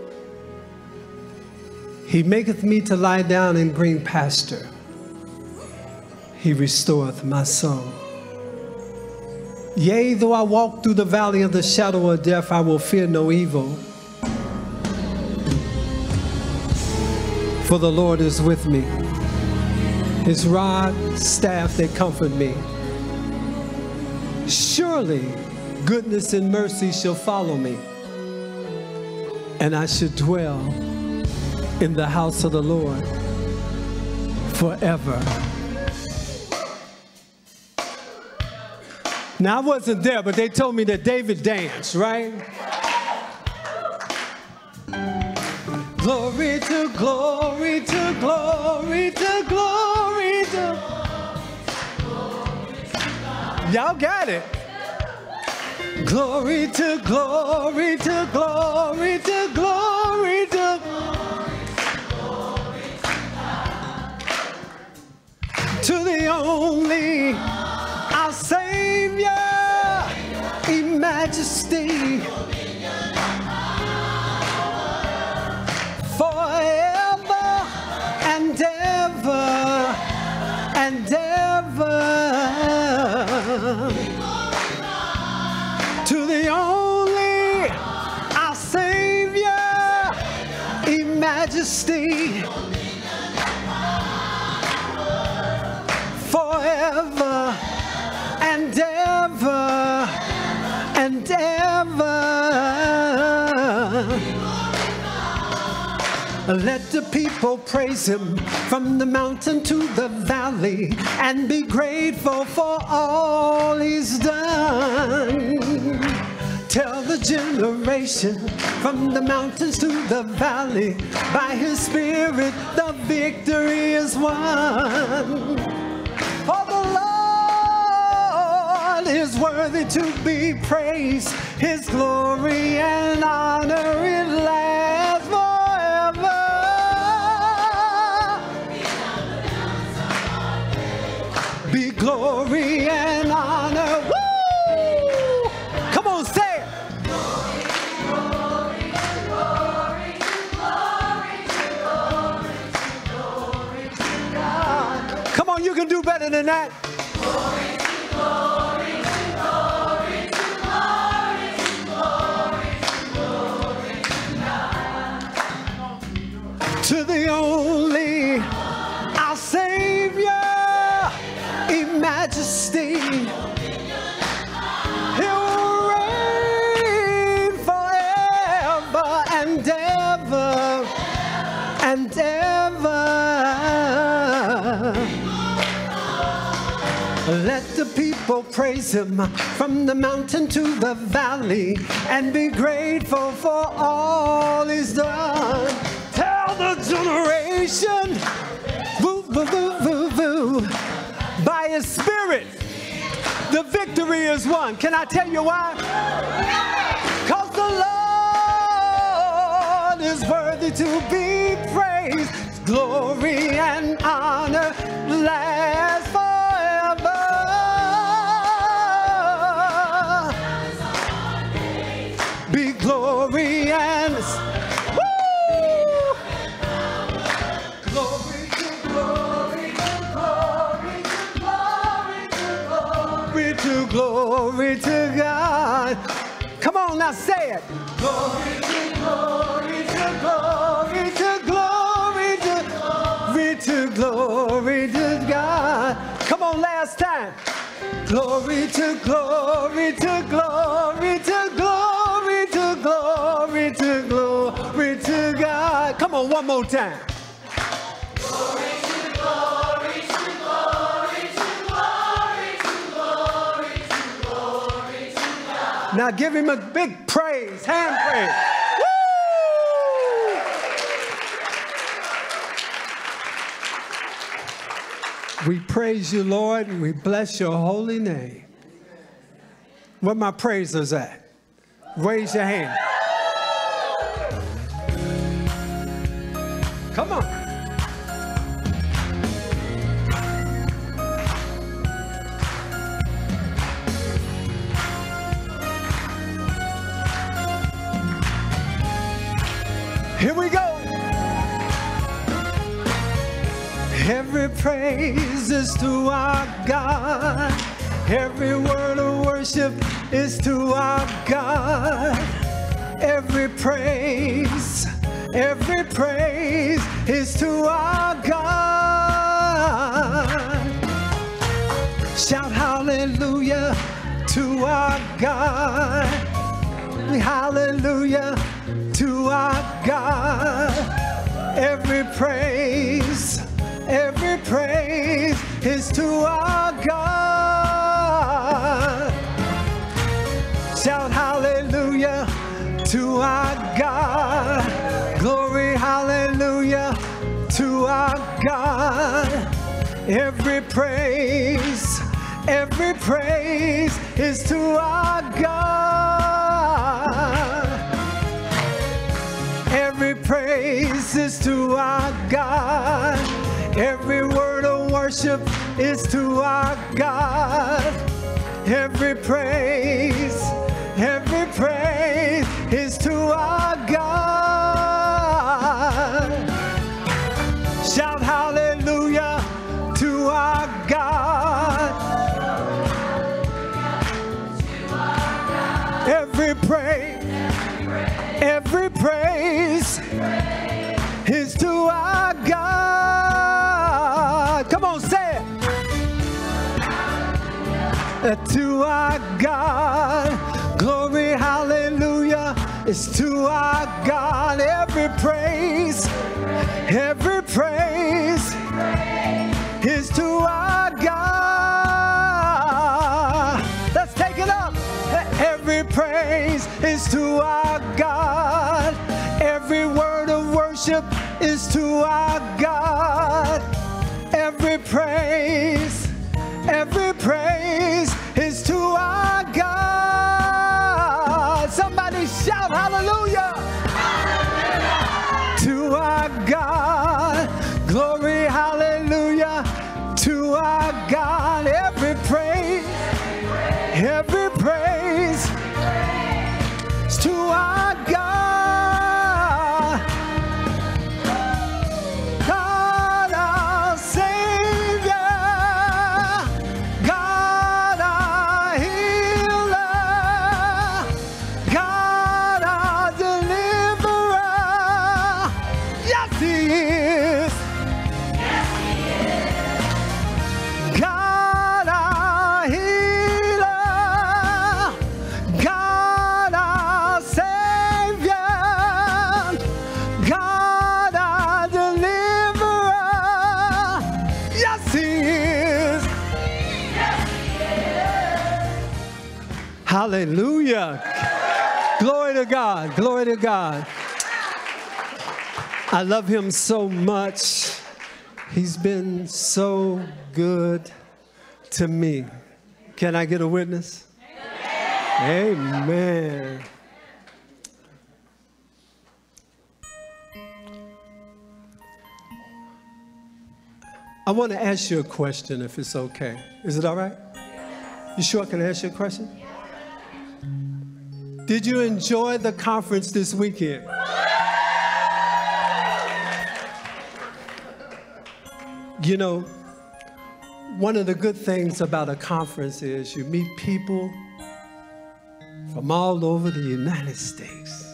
He maketh me to lie down in green pasture. He restoreth my soul. Yea, though I walk through the valley of the shadow of death, I will fear no evil. For the Lord is with me. His rod, staff, they comfort me. Surely goodness and mercy shall follow me, and I should dwell in the house of the Lord forever. Now, I wasn't there, but they told me that David danced, right? Glory to glory to glory to glory to. Y'all got it. Glory to glory to glory to glory to. To the only our Savior in majesty forever and ever and ever. To the only our Savior in majesty forever and ever and ever. Let the people praise him from the mountain to the valley and be grateful for all he's done. Tell the generation from the mountains to the valley, by his spirit the victory is won. For the Lord is worthy to be praised. His glory and honor it lasts forever. better than that? Glory to glory to glory to glory to glory to God. To the only our Savior in majesty. He will reign forever and ever and ever. Let the people praise him from the mountain to the valley and be grateful for all he's done. Tell the generation, woo, woo, woo, woo, woo. By his spirit, the victory is won. Can I tell you why? Because the Lord is worthy to be praised. His glory and honor last forever. Be glory and to glory to God. Come on now, say it. Glory to glory to glory to glory to glory to glory to God. Come on, last time. Glory to glory to glory to glory to glory to glory to God. Come on, one more time. Glory to glory to glory to Now give him a big praise, hand praise. Woo! We praise you, Lord, and we bless your holy name. Where my praisers at? Raise your hand. Come on. Here we go. Every praise is to our God. Every word of worship is to our God. Every praise, every praise is to our God. Shout hallelujah to our God. Hallelujah to our God. Every praise, every praise is to our God. Shout hallelujah to our God. Glory, hallelujah to our God. Every praise, every praise is to our God. Every praise is to our God. Every word of worship is to our God. Every praise, every praise is to our God. Shout hallelujah to our God. Every praise, every praise is to our God. Come on, say it. To our God. Glory, hallelujah is to our God. Every praise, every praise is to our God. Let's take it up. Every praise is to our God. Every word of worship is to our God. Every praise, every praise is to our God. Somebody shout hallelujah, hallelujah to our God. Glory, hallelujah to our God. Every praise, every praise is to our God. God our Savior He is. Yes, He is. God our healer, God our Savior, God our deliverer. Yes, He is. Yes, He is. Hallelujah. Glory to God. Glory to God. I love Him so much. He's been so good to me. Can I get a witness? Amen. Amen. I want to ask you a question, if it's okay. Is it all right? You sure I can ask you a question? Did you enjoy the conference this weekend? You know, one of the good things about a conference is you meet people from all over the United States.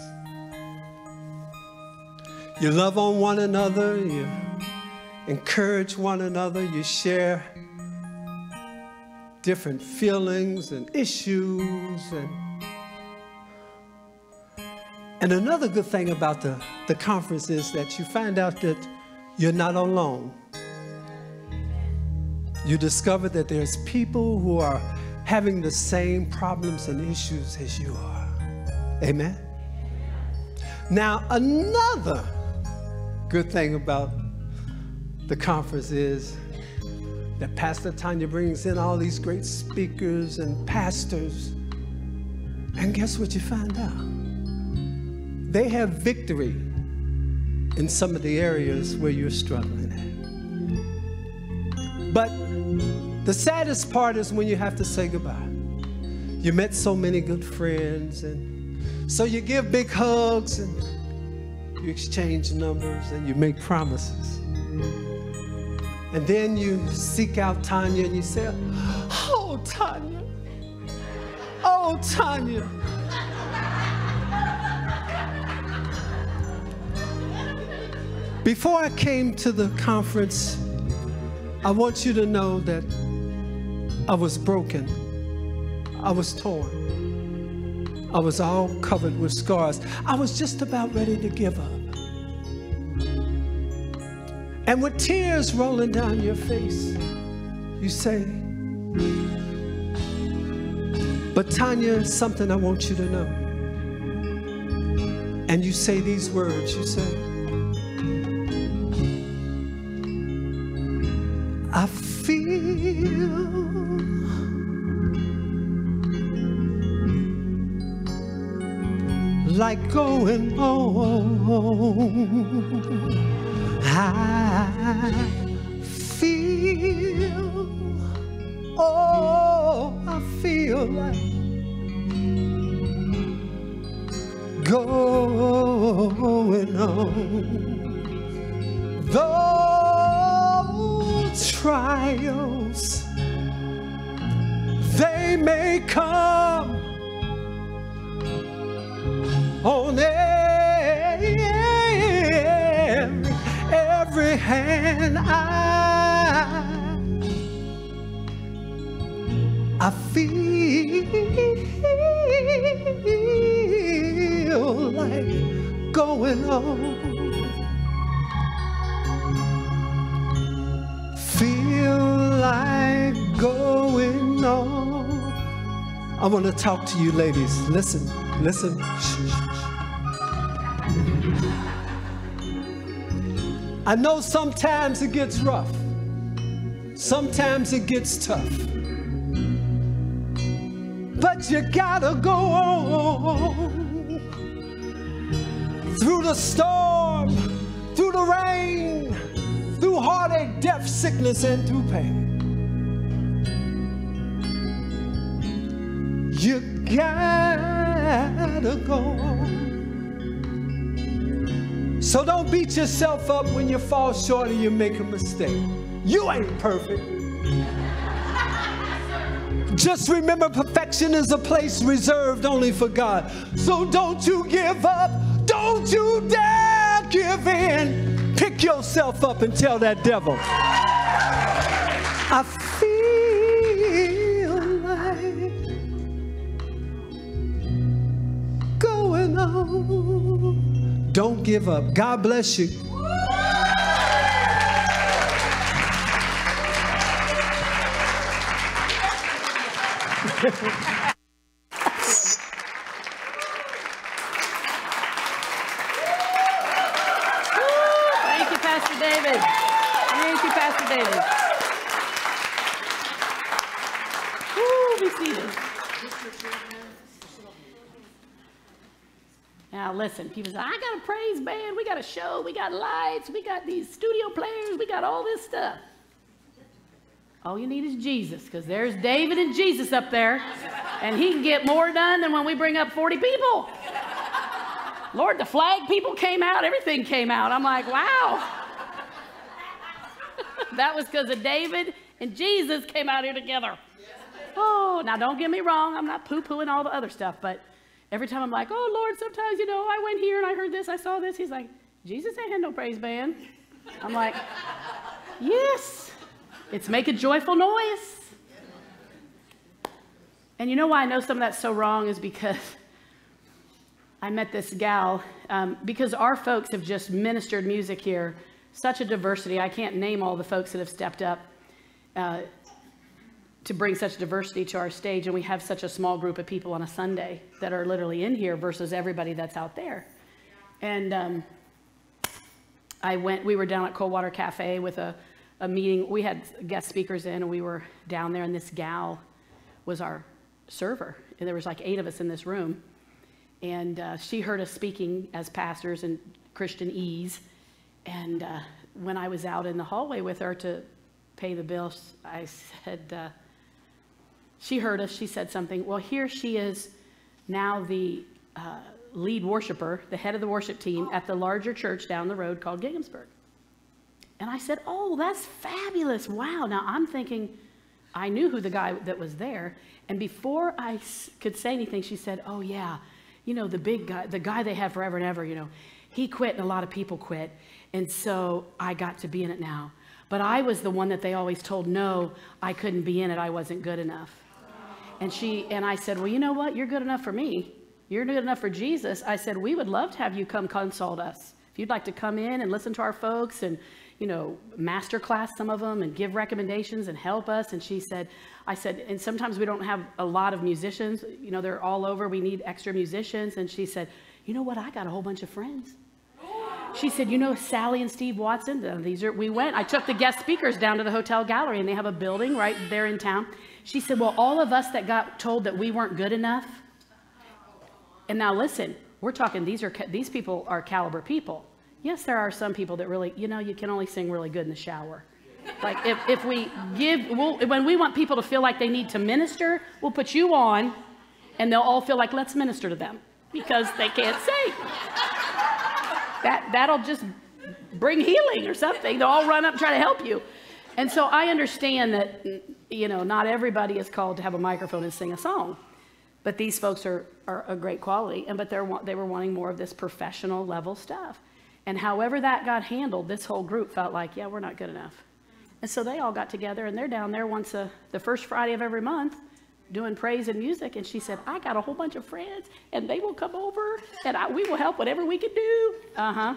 You love on one another, you encourage one another, you share different feelings and issues. And, and another good thing about the, the conference is that you find out that you're not alone. You discover that there's people who are having the same problems and issues as you are. Amen? Now, another good thing about the conference is that Pastor Tanya brings in all these great speakers and pastors. And guess what you find out? They have victory in some of the areas where you're struggling at. But the saddest part is when you have to say goodbye. You met so many good friends, and so you give big hugs and you exchange numbers and you make promises. And then you seek out Tanya and you say, oh, Tanya, oh, Tanya. Before I came to the conference, I want you to know that I was broken. I was torn. I was all covered with scars. I was just about ready to give up. And with tears rolling down your face, you say, but Tanya, something I want you to know. And you say these words, you say, I feel like going home. I feel, oh, I feel like going home. Those trials, they may come on every, every hand. I, I feel like going on. Feel like going on. I want to talk to you ladies. Listen, listen. I know sometimes it gets rough. Sometimes it gets tough. But you gotta go on. Through the storm, through the rain, through heartache, death, sickness, and through pain. You gotta go on. So don't beat yourself up when you fall short or you make a mistake. You ain't perfect. Just remember, perfection is a place reserved only for God. So don't you give up. Don't you dare give in. yourself up and tell that devil, I feel like going on. Don't give up. God bless you. Thank you, Pastor David. Thank you, Pastor David. Woo, be seated. Now listen, people say, I got a praise band, we got a show, we got lights, we got these studio players, we got all this stuff. All you need is Jesus, because there's David and Jesus up there, and he can get more done than when we bring up forty people. Lord, the flag people came out, everything came out. I'm like, wow. That was because of David and Jesus came out here together. Oh, now don't get me wrong, I'm not poo-pooing all the other stuff, but every time I'm like, oh, Lord, sometimes, you know, I went here and I heard this, I saw this. He's like, Jesus ain't had no praise band. I'm like, yes, it's make a joyful noise. And you know why I know some of that's so wrong is because I met this gal, um, because our folks have just ministered music here, such a diversity. I can't name all the folks that have stepped up uh, to bring such diversity to our stage, and we have such a small group of people on a Sunday that are literally in here versus everybody that's out there. And um, I went, we were down at Coldwater Cafe with a, a meeting. We had guest speakers in, and we were down there, and this gal was our server. And there was like eight of us in this room. And uh, she heard us speaking as pastors and Christian ease. And uh, when I was out in the hallway with her to pay the bills, I said, uh, she heard us, she said something, well, here she is now the uh, lead worshiper, the head of the worship team at the larger church down the road called Ginghamsburg. And I said, oh, that's fabulous, wow. Now I'm thinking, I knew who the guy that was there, and before I could say anything, she said, oh yeah, you know, the big guy, the guy they had forever and ever, you know, he quit and a lot of people quit, and so I got to be in it now. But I was the one that they always told, no, I couldn't be in it, I wasn't good enough. And she, and I said, well, you know what, you're good enough for me. You're good enough for Jesus. I said, we would love to have you come consult us. If you'd like to come in and listen to our folks and, you know, master class some of them and give recommendations and help us. And she said, I said, and sometimes we don't have a lot of musicians, you know, they're all over, we need extra musicians. And she said, you know what, I got a whole bunch of friends. She said, you know, Sally and Steve Watson, these are, we went, I took the guest speakers down to the hotel gallery, and they have a building right there in town. She said, well, all of us that got told that we weren't good enough, and now listen, we're talking, these are, these people are caliber people. Yes, there are some people that really, you know, you can only sing really good in the shower. Like if, if we give, we'll, when we want people to feel like they need to minister, we'll put you on, and they'll all feel like, let's minister to them, because they can't sing. That, that'll just bring healing or something. They'll all run up and try to help you. And so I understand that, you know, not everybody is called to have a microphone and sing a song. But these folks are, are a great quality. And but they're, they were wanting more of this professional level stuff. And however that got handled, this whole group felt like, yeah, we're not good enough. And so they all got together, and they're down there once a, the first Friday of every month doing praise and music. And she said, I got a whole bunch of friends, and they will come over, and I, we will help whatever we can do. Uh-huh.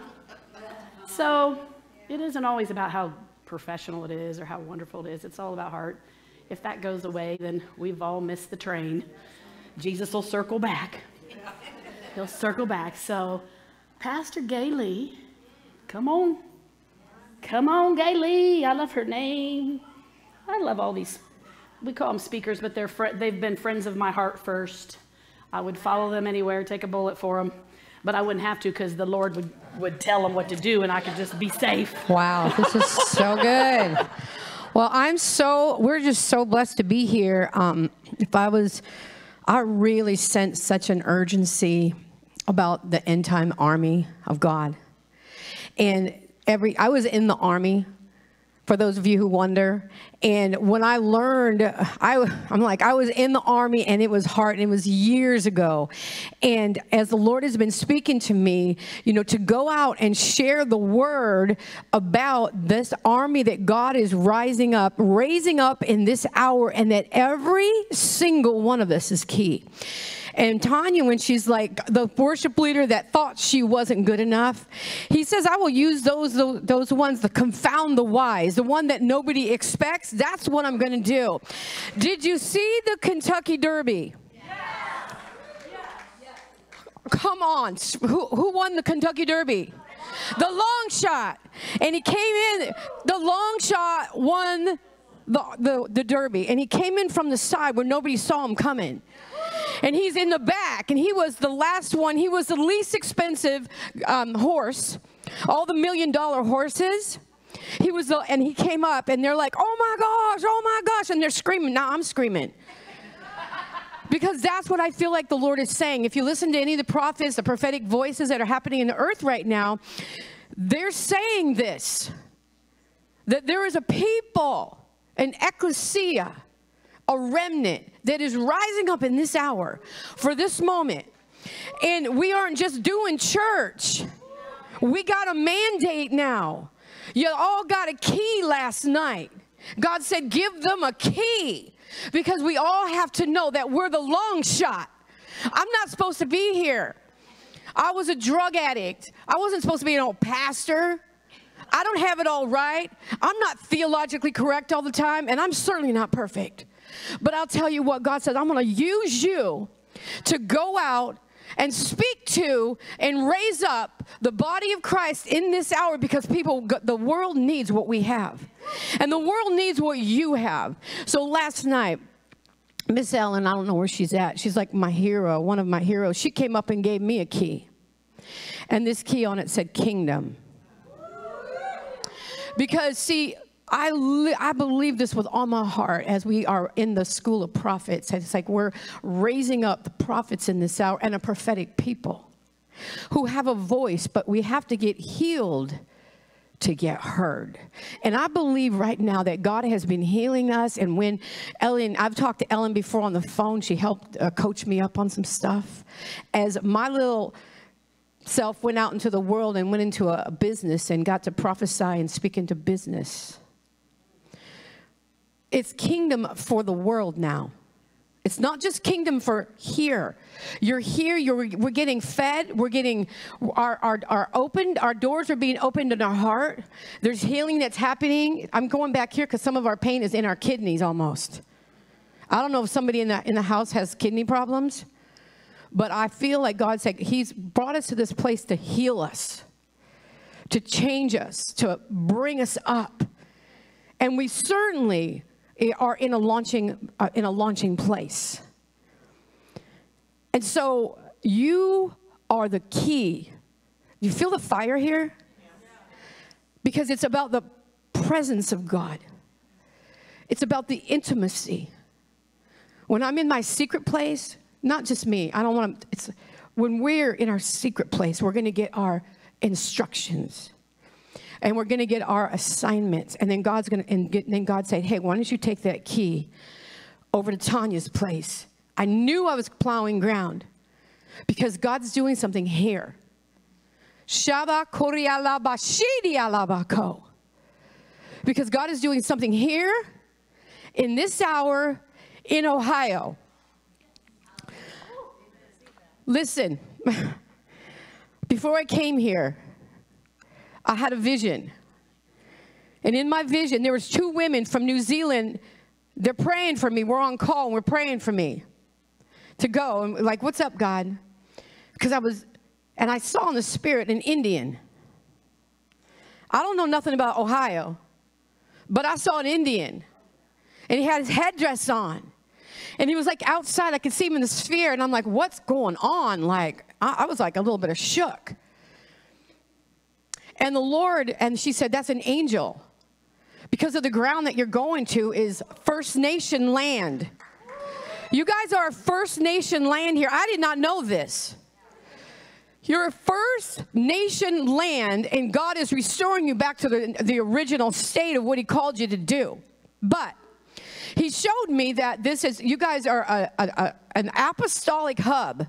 So it isn't always about how professional it is or how wonderful it is. It's all about heart. If that goes away, then we've all missed the train. Jesus will circle back. He'll circle back. So Pastor Gay Lee, come on. Come on, Gay Lee. I love her name. I love all these, we call them speakers, but they're fr they've been friends of my heart first. I would follow them anywhere, take a bullet for them, but I wouldn't have to, because the Lord would, would tell them what to do, and I could just be safe. Wow, this is so good. Well, I'm so, we're just so blessed to be here. Um, if I was, I really sense such an urgency about the end time army of God. And every, I was in the army for those of you who wonder. And when I learned, I, I'm like, I was in the Army, and it was hard, and it was years ago. And as the Lord has been speaking to me, you know, to go out and share the word about this army that God is rising up, raising up in this hour, and that every single one of us is key. And Tanya, when she's like the worship leader that thought she wasn't good enough, he says, I will use those, those, those ones to confound the wise, the one that nobody expects. That's what I'm going to do. Did you see the Kentucky Derby? Yeah. Yeah. Yeah. Come on. Who, who won the Kentucky Derby? The long shot. And he came in, the long shot won the, the, the Derby. And he came in from the side where nobody saw him coming. And he's in the back, and he was the last one. He was the least expensive um, horse, all the million dollar horses. He was, the, and he came up, and they're like, oh my gosh, oh my gosh, and they're screaming. Now I'm screaming. Because that's what I feel like the Lord is saying. If you listen to any of the prophets, the prophetic voices that are happening in the earth right now, they're saying this, that there is a people, an ecclesia, a remnant that is rising up in this hour for this moment. And we aren't just doing church. We got a mandate now. You all got a key last night. God said, give them a key, because we all have to know that we're the long shot. I'm not supposed to be here. I was a drug addict. I wasn't supposed to be an old pastor. I don't have it all right. I'm not theologically correct all the time, and I'm certainly not perfect. But I'll tell you what, God says, I'm going to use you to go out and speak to and raise up the body of Christ in this hour, because people, the world needs what we have. And the world needs what you have. So last night, Miss Ellen, I don't know where she's at. She's like my hero, one of my heroes. She came up and gave me a key. And this key on it said kingdom. Because, see, I, li I believe this with all my heart as we are in the school of prophets. It's like we're raising up the prophets in this hour and a prophetic people who have a voice, but we have to get healed to get heard. And I believe right now that God has been healing us. And when Ellen, I've talked to Ellen before on the phone, she helped uh, coach me up on some stuff. As my little self went out into the world and went into a, a business and got to prophesy and speak into business. It's kingdom for the world now. It's not just kingdom for here. You're here, you're, we're getting fed, we're getting, our, our, our opened, our doors are being opened in our heart. There's healing that's happening. I'm going back here because some of our pain is in our kidneys almost. I don't know if somebody in the, in the house has kidney problems, but I feel like God said he's brought us to this place to heal us, to change us, to bring us up. And we certainly are in a launching uh, in a launching place. And so you are the key. You feel the fire here? Because it's about the presence of God. It's about the intimacy. When I'm in my secret place, not just me, I don't want to, it's when we're in our secret place, we're going to get our instructions. And we're going to get our assignments. And then God's going to, and get, and then God said, hey, why don't you take that key over to Tanya's place? I knew I was plowing ground because God's doing something here. Shaba Korialaba Shidialabako. Because God is doing something here in this hour in Ohio. Listen, before I came here, I had a vision. And in my vision, there was two women from New Zealand. They're praying for me. We're on call, and we're praying for me to go. And like, what's up, God? Because I was, and I saw in the spirit an Indian. I don't know nothing about Ohio, but I saw an Indian. And he had his headdress on. And he was like outside. I could see him in the sphere. And I'm like, what's going on? Like, I, I was like a little bit of shook. And the Lord, and she said, that's an angel. Because of the ground that you're going to is First Nation land. You guys are First Nation land here. I did not know this. You're a First Nation land, and God is restoring you back to the, the original state of what he called you to do. But he showed me that this is, you guys are a, a, a, an apostolic hub.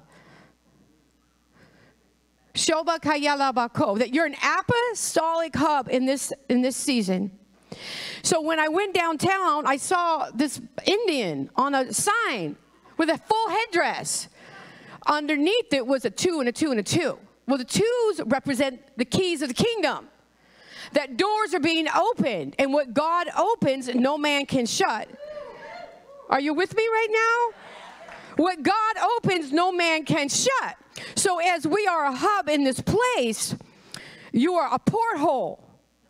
Shoba Kayala Bako, that you're an apostolic hub in this, in this season. So when I went downtown, I saw this Indian on a sign with a full headdress. Underneath it was a two and a two and a two. Well, the twos represent the keys of the kingdom. That doors are being opened, and what God opens, no man can shut. Are you with me right now? What God opens, no man can shut. So as we are a hub in this place, you are a porthole.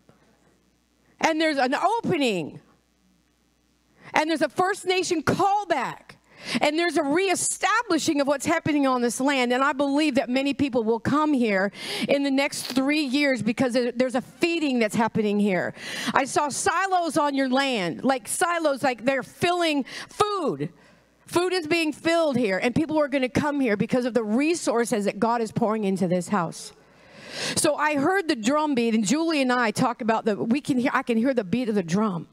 And there's an opening. And there's a First Nation callback. And there's a reestablishing of what's happening on this land. And I believe that many people will come here in the next three years because there's a feeding that's happening here. I saw silos on your land, like silos, like they're filling food. Food is being filled here, and people are going to come here because of the resources that God is pouring into this house. So I heard the drum beat, and Julie and I talk about the, we can hear, I can hear the beat of the drum.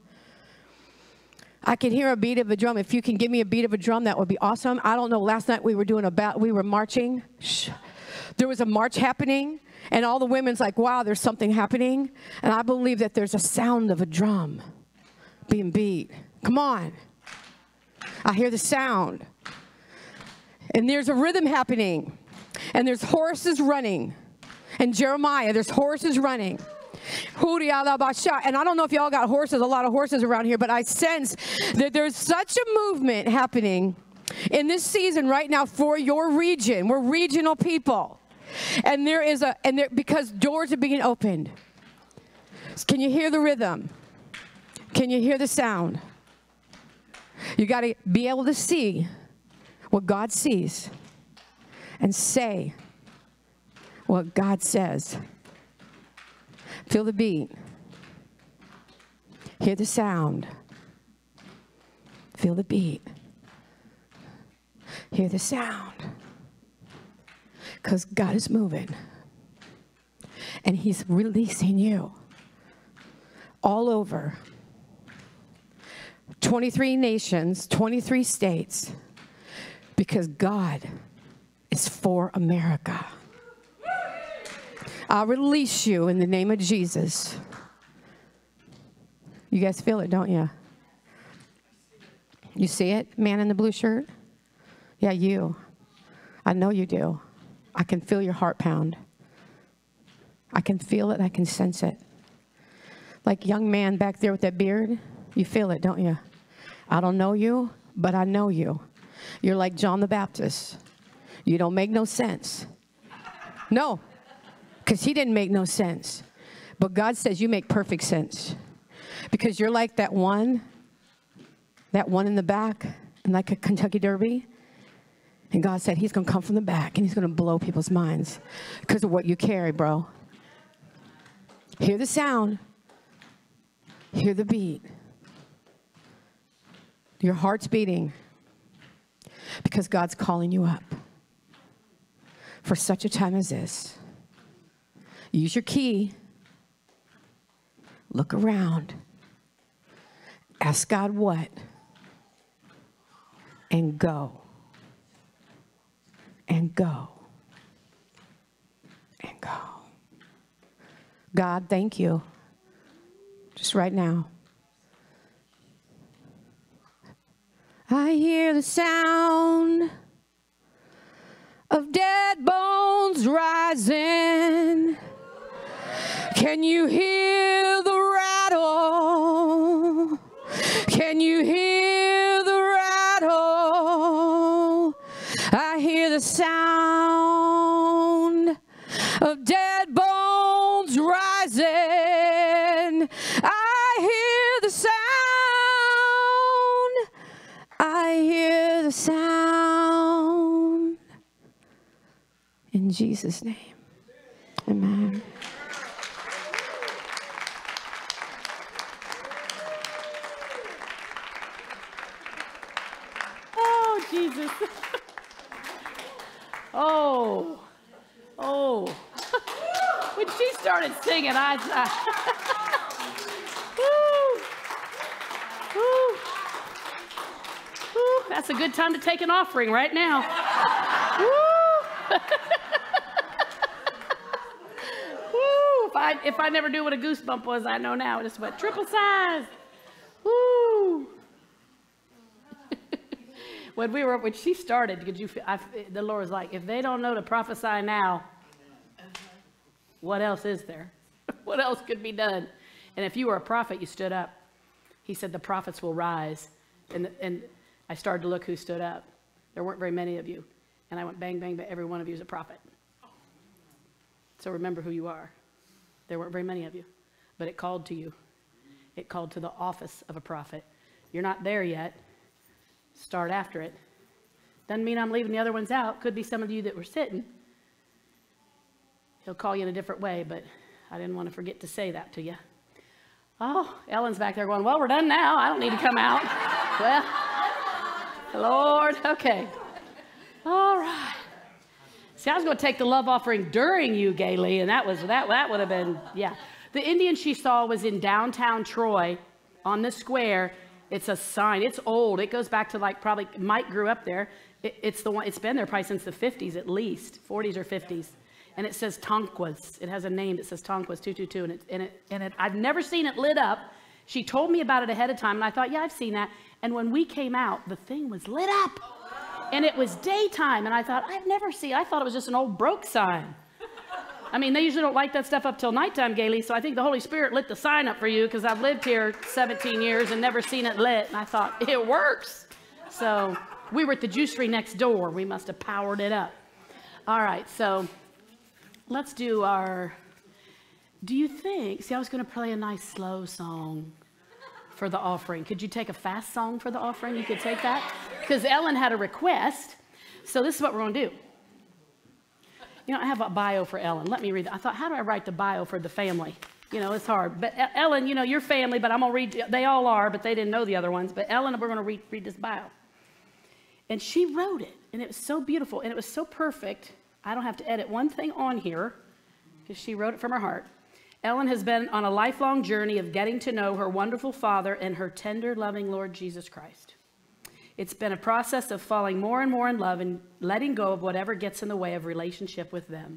I can hear a beat of a drum. If you can give me a beat of a drum, that would be awesome. I don't know, last night we were doing a bat, we were marching. Shh. There was a march happening, and all the women's like, wow, there's something happening. And I believe that there's a sound of a drum being beat. Come on. I hear the sound. And there's a rhythm happening. And there's horses running. And Jeremiah, there's horses running. And I don't know if y'all got horses, a lot of horses around here, but I sense that there's such a movement happening in this season right now for your region. We're regional people. And there is a, and there, because doors are being opened. Can you hear the rhythm? Can you hear the sound? You got to be able to see what God sees and say what God says. Feel the beat. Hear the sound. Feel the beat. Hear the sound. Because God is moving. And he's releasing you all over. twenty-three nations, twenty-three states. Because God is for America. I'll release you in the name of Jesus. You guys feel it, don't you? You see it, man in the blue shirt? Yeah, you. I know you do. I can feel your heart pound. I can feel it. I can sense it. Like young man back there with that beard, you feel it, don't you? I don't know you, but I know you. You're like John the Baptist. You don't make no sense. No. Because he didn't make no sense. But God says you make perfect sense. Because you're like that one, that one in the back, and like a Kentucky Derby. And God said he's going to come from the back, and he's going to blow people's minds because of what you carry, bro. Hear the sound. Hear the beat. Your heart's beating because God's calling you up for such a time as this. Use your key. Look around. Ask God what. And go. And go. And go. God, thank you. Just right now. I hear the sound of dead bones rising. Can you hear the rattle? Can you hear the rattle? I hear the sound of dead bones rising. I hear the sound. I hear the sound. In Jesus' name. Amen. Oh, Jesus. Oh, oh. started singing, I, I woo, woo, woo. That's a good time to take an offering right now. Woo. Woo. If I, if I never knew what a goosebump was, I know now. I just went triple size. Woo. When we were, when she started, could you feel, I, the Lord was like, if they don't know to prophesy now, what else is there? What else could be done? And if you were a prophet, you stood up. He said, the prophets will rise. And, and I started to look who stood up. There weren't very many of you. And I went, bang, bang, bang, every one of you is a prophet. So remember who you are. There weren't very many of you, but it called to you. It called to the office of a prophet. You're not there yet. Start after it. Doesn't mean I'm leaving the other ones out. Could be some of you that were sitting. He'll call you in a different way, but I didn't want to forget to say that to you. Oh, Ellen's back there going, well, we're done now. I don't need to come out. Well, Lord, okay. All right. See, I was going to take the love offering during you, Gayle, and that was that that would have been, yeah. The Indian she saw was in downtown Troy on the square. It's a sign. It's old. It goes back to like probably Mike grew up there. It, it's the one. It's been there probably since the fifties at least, forties or fifties. And it says Tonquas. It has a name that says Tonquas two two two, and it and it and it. I've never seen it lit up. She told me about it ahead of time, and I thought, yeah, I've seen that. And when we came out, the thing was lit up, and it was daytime. And I thought, I've never seen. I thought it was just an old broke sign. I mean, they usually don't light that stuff up till nighttime, Gayle, so I think the Holy Spirit lit the sign up for you because I've lived here seventeen years and never seen it lit, and I thought, it works. So we were at the juicery next door. We must have powered it up. All right, so let's do our, do you think, see, I was going to play a nice slow song for the offering. Could you take a fast song for the offering? You could take that? Because Ellen had a request, so this is what we're going to do. You know, I have a bio for Ellen. Let me read it. I thought, how do I write the bio for the family? You know, it's hard. But Ellen, you know, your family, but I'm going to read, they all are, but they didn't know the other ones. But Ellen, we're going to read, read this bio. And she wrote it, and it was so beautiful, and it was so perfect. I don't have to edit one thing on here because she wrote it from her heart. Ellen has been on a lifelong journey of getting to know her wonderful Father and her tender, loving Lord Jesus Christ. It's been a process of falling more and more in love and letting go of whatever gets in the way of relationship with them.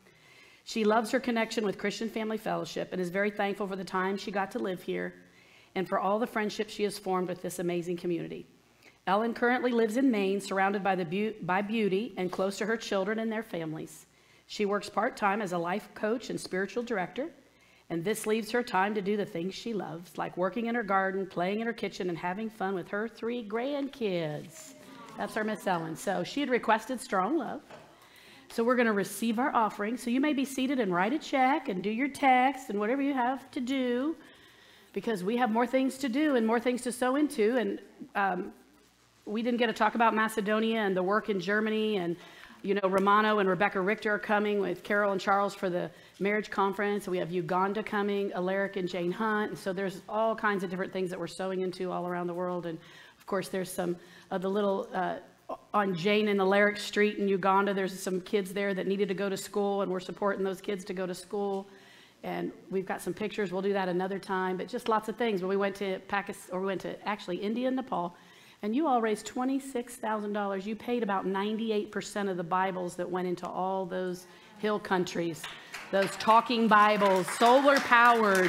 She loves her connection with Christian Family Fellowship and is very thankful for the time she got to live here and for all the friendships she has formed with this amazing community. Ellen currently lives in Maine, surrounded by, the be- by beauty and close to her children and their families. She works part-time as a life coach and spiritual director, and this leaves her time to do the things she loves, like working in her garden, playing in her kitchen, and having fun with her three grandkids. That's our Miss Ellen. So she had requested strong love. So we're going to receive our offering. So you may be seated and write a check and do your text and whatever you have to do, because we have more things to do and more things to sow into. And um, we didn't get to talk about Macedonia and the work in Germany, and you know, Romano and Rebecca Richter are coming with Carol and Charles for the marriage conference. We have Uganda coming, Alaric and Jane Hunt. And so there's all kinds of different things that we're sowing into all around the world. And of course, there's some of the little, uh, on Jane and Alaric Street in Uganda, there's some kids there that needed to go to school, and we're supporting those kids to go to school. And we've got some pictures. We'll do that another time, but just lots of things. When we went to Pakistan, or we went to actually India and Nepal, and you all raised twenty-six thousand dollars. You paid about ninety-eight percent of the Bibles that went into all those hill countries, those talking Bibles, solar powered.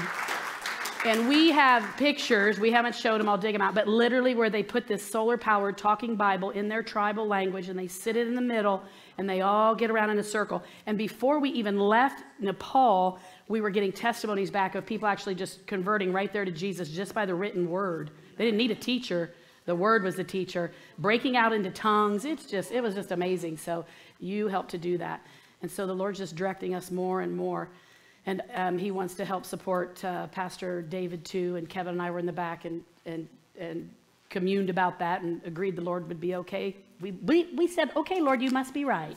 And we have pictures, we haven't showed them, I'll dig them out, but literally where they put this solar powered talking Bible in their tribal language, and they sit it in the middle, and they all get around in a circle. And before we even left Nepal, we were getting testimonies back of people actually just converting right there to Jesus just by the written word. They didn't need a teacher. The word was the teacher, breaking out into tongues. It's just, it was just amazing. So you helped to do that. And so the Lord's just directing us more and more. And um, he wants to help support uh, Pastor David too. And Kevin and I were in the back and, and, and communed about that and agreed the Lord would be okay. We, we, we said, okay, Lord, you must be right.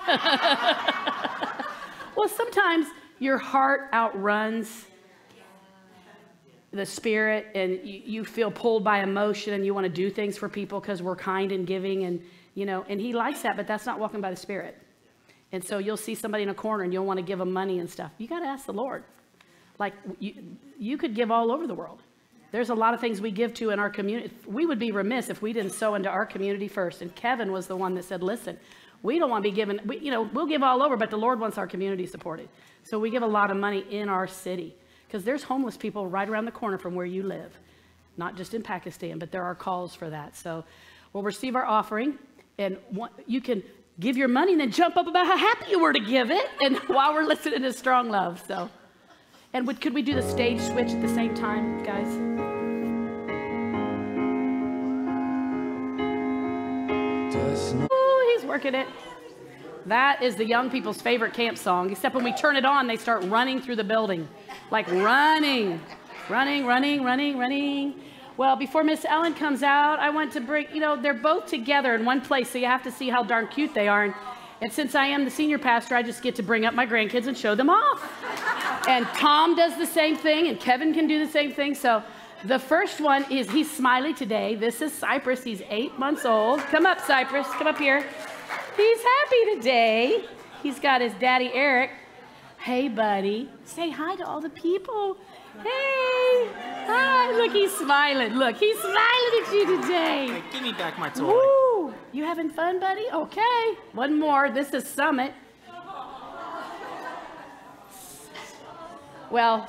Well, sometimes your heart outruns the spirit, and you, you feel pulled by emotion, and you want to do things for people because we're kind and giving, and you know, and he likes that, but that's not walking by the Spirit. And so you'll see somebody in a corner and you'll want to give them money and stuff. You got to ask the Lord. Like, you, you could give all over the world. There's a lot of things we give to in our community. We would be remiss if we didn't sow into our community first. And Kevin was the one that said, listen, we don't want to be giving, we, you know, we'll give all over, but the Lord wants our community supported. So we give a lot of money in our city because there's homeless people right around the corner from where you live. Not just in Pakistan, but there are calls for that. So we'll receive our offering, and one, you can give your money and then jump up about how happy you were to give it, and while we're listening to Strong Love. So, and would, could we do the stage switch at the same time, guys? Ooh, he's working it. That is the young people's favorite camp song, except when we turn it on, they start running through the building, like running, running, running, running, running. Well, before Miss Ellen comes out, I want to bring, you know, they're both together in one place, so you have to see how darn cute they are. And, and since I am the senior pastor, I just get to bring up my grandkids and show them off. And Tom does the same thing, and Kevin can do the same thing. So the first one is, he's smiley today. This is Cypress. He's eight months old. Come up, Cypress. Come up here. He's happy today. He's got his daddy, Eric. Hey, buddy. Say hi to all the people. Hey, hi, look, he's smiling. Look, he's smiling at you today. Hey, give me back my toy. Woo, you having fun, buddy? Okay, one more. This is Summit. Well,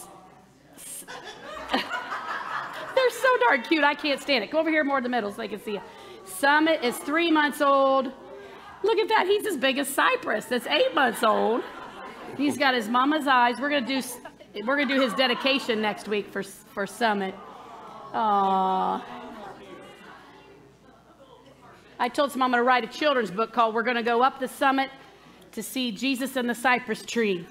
they're so darn cute. I can't stand it. Go over here more in the middle so they can see you. Summit is three months old. Look at that. He's as big as Cypress. That's eight months old. He's got his mama's eyes. We're going to do... We're going to do his dedication next week for, for Summit. Aww. I told him I'm going to write a children's book called We're Going to Go Up the Summit to See Jesus and the Cypress Tree.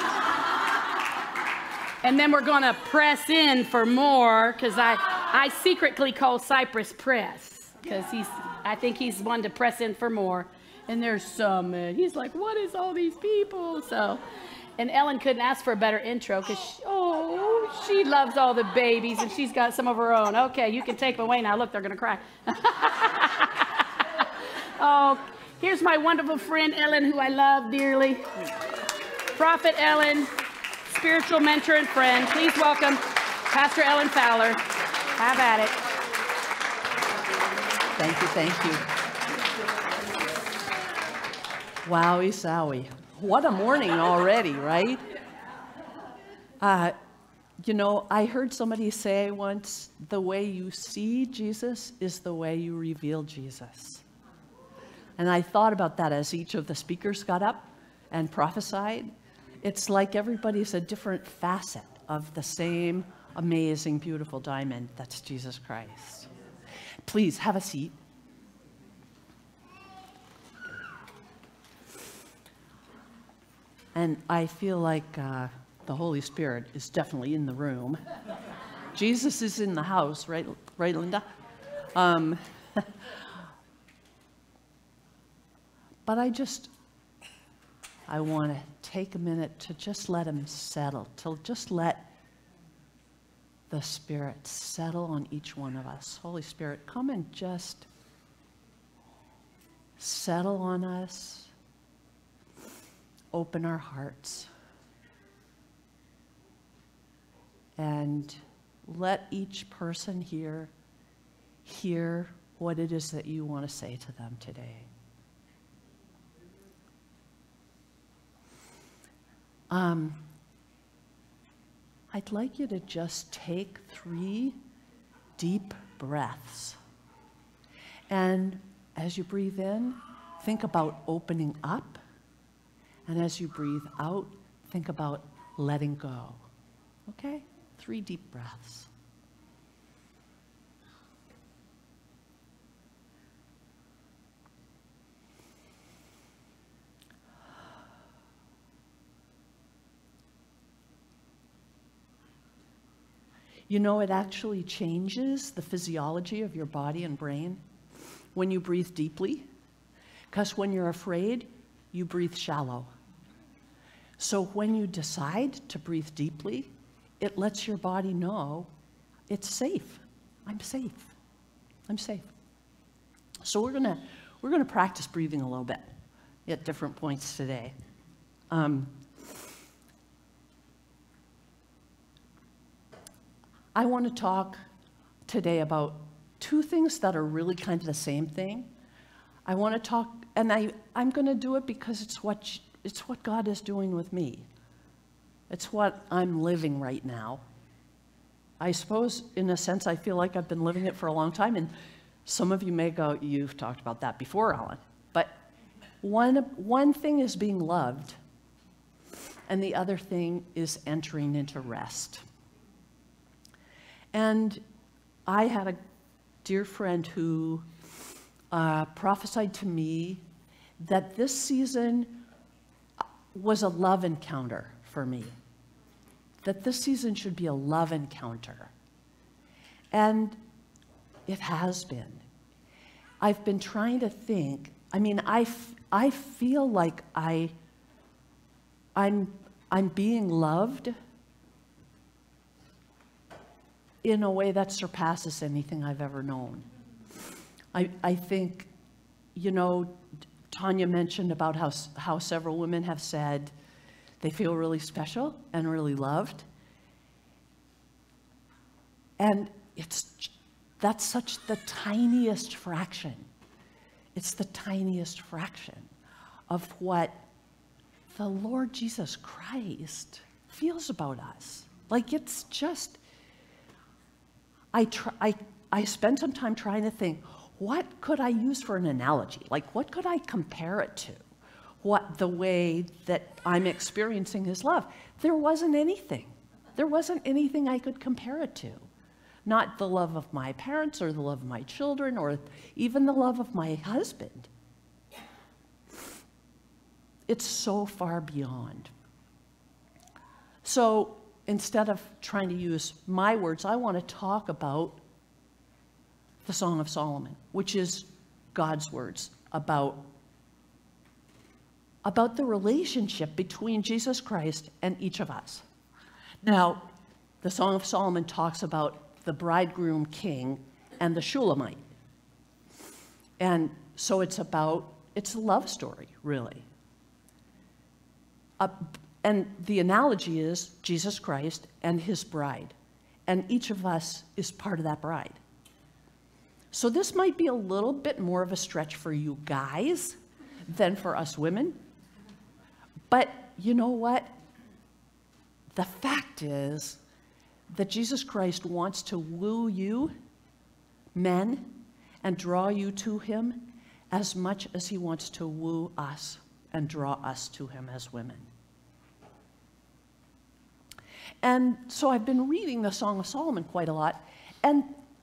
And then we're going to press in for more, because I, I secretly call Cypress Press, because he's, I think he's one to press in for more. And there's Summit. He's like, what is all these people? So... And Ellen couldn't ask for a better intro because, she, oh, she loves all the babies and she's got some of her own. Okay, you can take them away now. Look, they're going to cry. Oh, here's my wonderful friend Ellen, who I love dearly. Prophet Ellen, spiritual mentor and friend. Please welcome Pastor Ellen Fowler. Have at it. Thank you, thank you. Wowie zowie. What a morning already, right? Uh, you know, I heard somebody say once, the way you see Jesus is the way you reveal Jesus. And I thought about that as each of the speakers got up and prophesied. It's like everybody's a different facet of the same amazing, beautiful diamond that's Jesus Christ. Please have a seat. And I feel like uh, the Holy Spirit is definitely in the room. Jesus is in the house, right, right, Linda? Um, but I just, I want to take a minute to just let him settle, to just let the Spirit settle on each one of us. Holy Spirit, come and just settle on us. Open our hearts and let each person here hear what it is that you want to say to them today. Um, I'd like you to just take three deep breaths. And as you breathe in, think about opening up. And as you breathe out, think about letting go. Okay? Three deep breaths. You know, it actually changes the physiology of your body and brain when you breathe deeply. Because when you're afraid, you breathe shallow. So when you decide to breathe deeply, it lets your body know it's safe. I'm safe. I'm safe. So we're gonna we're gonna practice breathing a little bit. at different points today. Um, I want to talk today about two things that are really kind of the same thing. I want to talk, and I, I'm going to do it because it's what, it's what God is doing with me. It's what I'm living right now. I suppose, in a sense, I feel like I've been living it for a long time, and some of you may go, you've talked about that before, Alan. But one, one thing is being loved, and the other thing is entering into rest. And I had a dear friend who uh, prophesied to me that this season was a love encounter for me. That this season should be a love encounter. And it has been. I've been trying to think, I mean, I, f I feel like I, I'm, I'm being loved in a way that surpasses anything I've ever known. I, I think, you know, Tanya mentioned about how, how several women have said they feel really special and really loved. And it's, that's such the tiniest fraction. It's the tiniest fraction of what the Lord Jesus Christ feels about us. Like, it's just, I, try, I, I spent some time trying to think, what could I use for an analogy? Like, what could I compare it to? What the way that I'm experiencing his love? There wasn't anything. There wasn't anything I could compare it to. Not the love of my parents or the love of my children or even the love of my husband. It's so far beyond. So instead of trying to use my words, I want to talk about the Song of Solomon, which is God's words about, about the relationship between Jesus Christ and each of us. Now, the Song of Solomon talks about the bridegroom king and the Shulamite. And so it's about, it's a love story, really. Uh, and the analogy is Jesus Christ and his bride. And each of us is part of that bride. So this might be a little bit more of a stretch for you guys than for us women. But you know what? The fact is that Jesus Christ wants to woo you, men, and draw you to him as much as he wants to woo us and draw us to him as women. And so I've been reading the Song of Solomon quite a lot. And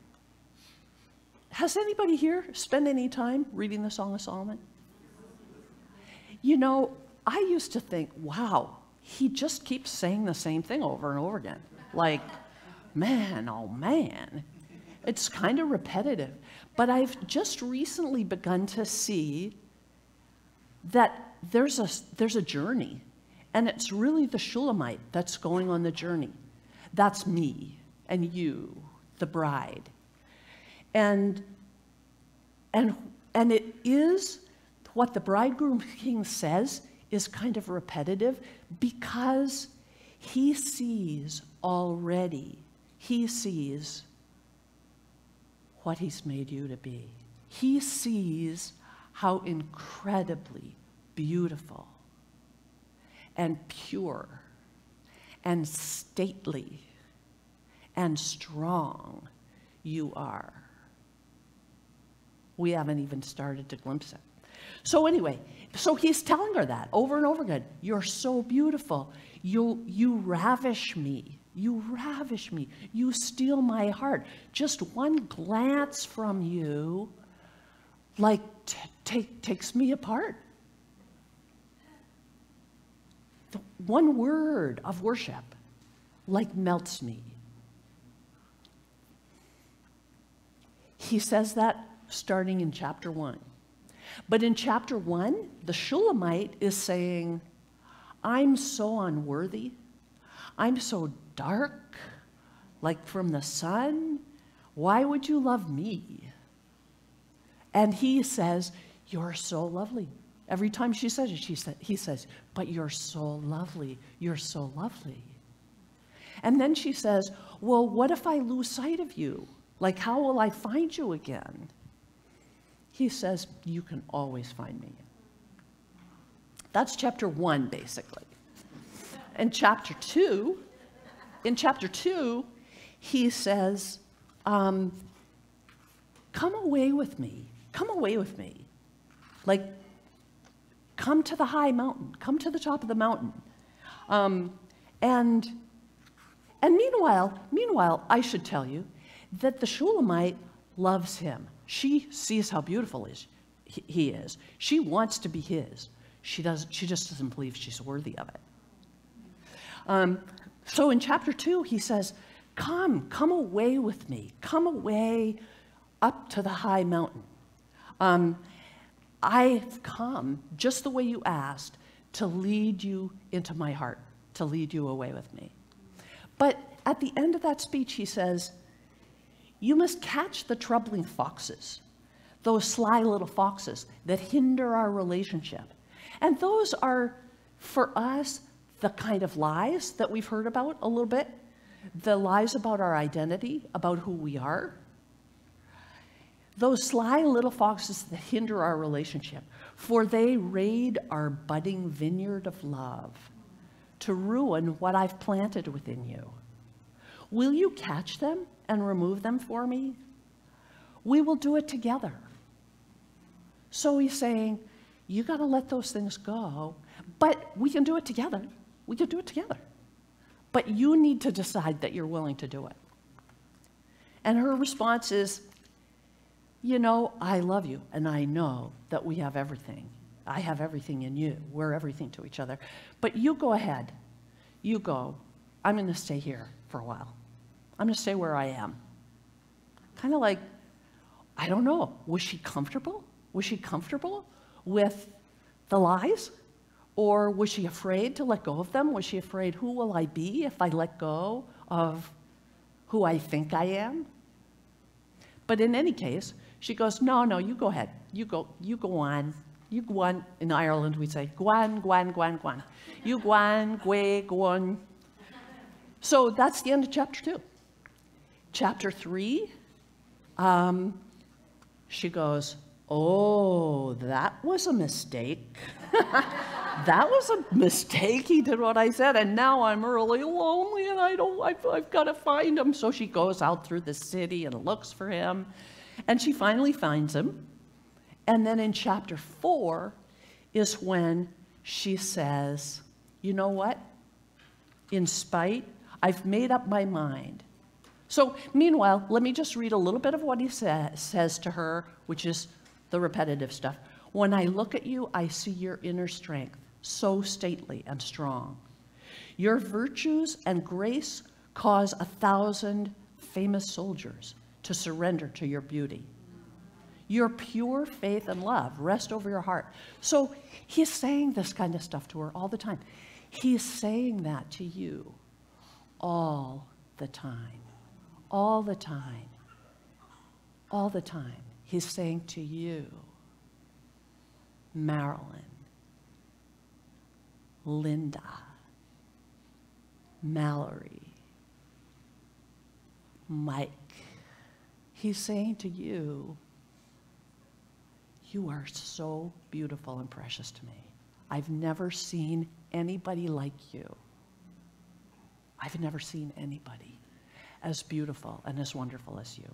has anybody here spent any time reading the Song of Solomon? You know, I used to think, wow, he just keeps saying the same thing over and over again. Like, man, oh man. It's kind of repetitive. But I've just recently begun to see that there's a, there's a journey. And it's really the Shulamite that's going on the journey. That's me and you, the bride. And, and, and it is what the bridegroom king says is kind of repetitive because he sees already, he sees what he's made you to be. He sees how incredibly beautiful and pure and stately and strong you are. We haven't even started to glimpse it. So anyway, so he's telling her that over and over again. You're so beautiful. You, you ravish me. You ravish me. You steal my heart. Just one glance from you, like, t take, takes me apart. The one word of worship, like, melts me. He says that starting in chapter one. But in chapter one, the Shulamite is saying, I'm so unworthy. I'm so dark, like from the sun. Why would you love me? And he says, you're so lovely Every time she says it, she sa- he says, but you're so lovely. You're so lovely. And then she says, well, what if I lose sight of you? Like, how will I find you again? He says, you can always find me. That's chapter one, basically. In chapter two, in chapter two, he says, um, come away with me. Come away with me. Like, come to the high mountain. Come to the top of the mountain. Um, and, and meanwhile, meanwhile, I should tell you that the Shulamite loves him. She sees how beautiful is, he, he is. She wants to be his. She, does, she just doesn't believe she's worthy of it. Um, so in chapter two, he says, come, come away with me. Come away up to the high mountain. Um, I've come, just the way you asked, to lead you into my heart, to lead you away with me. But at the end of that speech, he says, you must catch the troubling foxes, those sly little foxes that hinder our relationship. And those are, for us, the kind of lies that we've heard about a little bit, the lies about our identity, about who we are. Those sly little foxes that hinder our relationship, for they raid our budding vineyard of love to ruin what I've planted within you. Will you catch them and remove them for me? We will do it together. So he's saying, you got to let those things go, but we can do it together. We can do it together. But you need to decide that you're willing to do it. And her response is, you know, I love you, and I know that we have everything. I have everything in you. We're everything to each other. But you go ahead. You go. I'm going to stay here for a while. I'm going to stay where I am. Kind of like, I don't know, was she comfortable? Was she comfortable with the lies? Or was she afraid to let go of them? Was she afraid, who will I be if I let go of who I think I am? But in any case, she goes, no, no, you go ahead. You go, you go on. You go on. In Ireland, we say, go on, go on, go on, go on. You go on, go, go on. So that's the end of chapter two. Chapter three, um, she goes, oh, that was a mistake. That was a mistake. He did what I said, and now I'm really lonely, and I don't, I've, I've got to find him. So she goes out through the city and looks for him, and she finally finds him. And then in chapter four is when she says, you know what? In spite, I've made up my mind. So meanwhile, let me just read a little bit of what he sa- says to her, which is the repetitive stuff. When I look at you, I see your inner strength, so stately and strong. Your virtues and grace cause a thousand famous soldiers to surrender to your beauty. Your pure faith and love rest over your heart. So he's saying this kind of stuff to her all the time. He's saying that to you all the time, all the time, all the time. He's saying to you, Marilyn, Linda, Mallory, Mike. He's saying to you, you are so beautiful and precious to me. I've never seen anybody like you. I've never seen anybody as beautiful and as wonderful as you.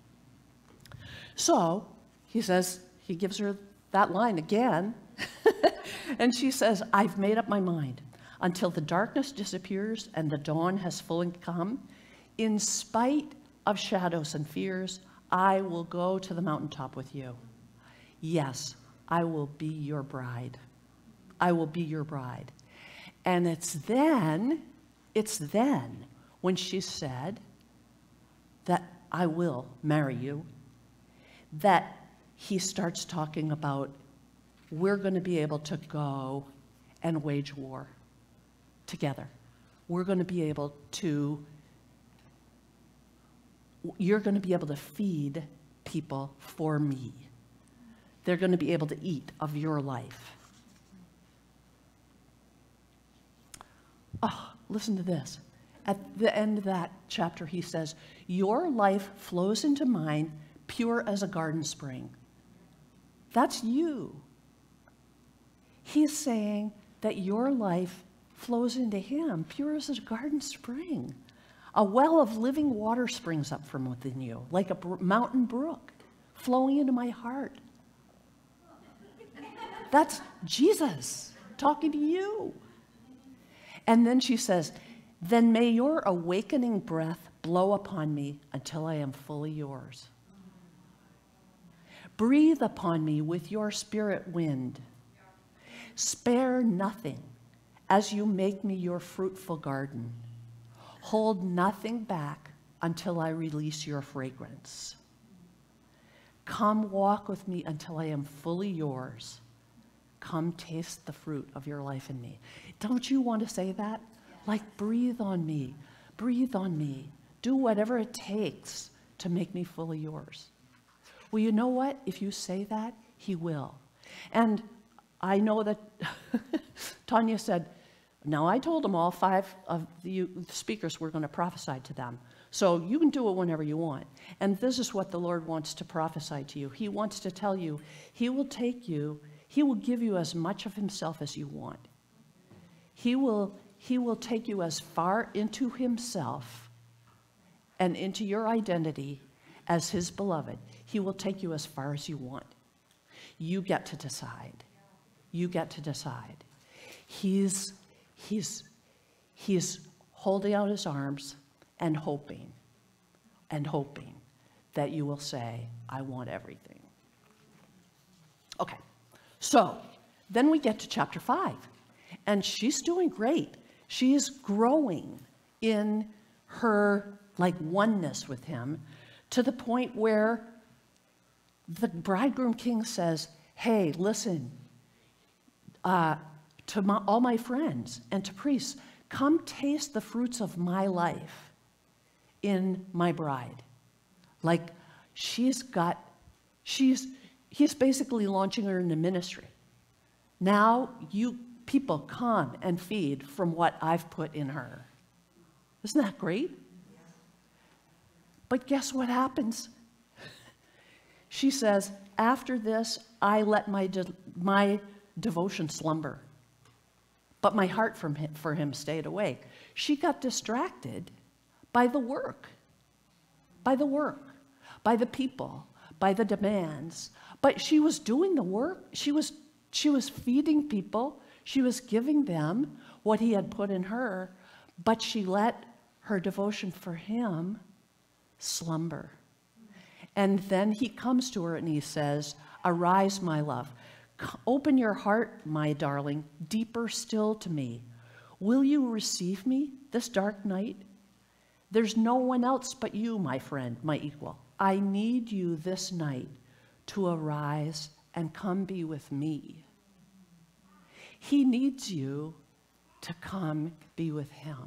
So he says, he gives her that line again. And she says, I've made up my mind. Until the darkness disappears and the dawn has fully come, in spite of shadows and fears, I will go to the mountaintop with you. Yes, I will be your bride. I will be your bride. And it's then, it's then when she said that I will marry you, that he starts talking about we're going to be able to go and wage war together. We're going to be able to, you're going to be able to feed people for me. They're going to be able to eat of your life. Oh, listen to this. At the end of that chapter, he says, your life flows into mine pure as a garden spring. That's you. He's saying that your life flows into him pure as a garden spring. A well of living water springs up from within you, like a br- mountain brook flowing into my heart. That's Jesus talking to you. And then she says, then may your awakening breath blow upon me until I am fully yours. Breathe upon me with your spirit wind. Spare nothing as you make me your fruitful garden. Hold nothing back until I release your fragrance. Come walk with me until I am fully yours. Come taste the fruit of your life in me. Don't you want to say that? Like, breathe on me, breathe on me. Do whatever it takes to make me fully yours. Well, you know what? If you say that, he will. And I know that Tanya said, now I told them all five of the speakers were going to prophesy to them. So you can do it whenever you want. And this is what the Lord wants to prophesy to you. He wants to tell you, he will take you, he will give you as much of himself as you want. He will, he will take you as far into himself and into your identity as his beloved. He will take you as far as you want. You get to decide. You get to decide. He's, he's, he's holding out his arms and hoping, and hoping that you will say, I want everything. Okay, so then we get to chapter five, and she's doing great. She's growing in her like oneness with him to the point where the bridegroom king says, hey, listen, uh, to my, all my friends and to priests, come taste the fruits of my life in my bride. Like, she's got, she's, he's basically launching her into ministry. Now you people come and feed from what I've put in her. Isn't that great? But guess what happens? She says, after this, I let my, de my devotion slumber, but my heart from him, for him stayed awake. She got distracted by the work, by the work, by the people, by the demands. But she was doing the work. She was, she was feeding people. She was giving them what he had put in her, but she let her devotion for him slumber. And then he comes to her and he says, arise, my love. Open your heart, my darling, deeper still to me. Will you receive me this dark night? There's no one else but you, my friend, my equal. I need you this night to arise and come be with me. He needs you to come be with him.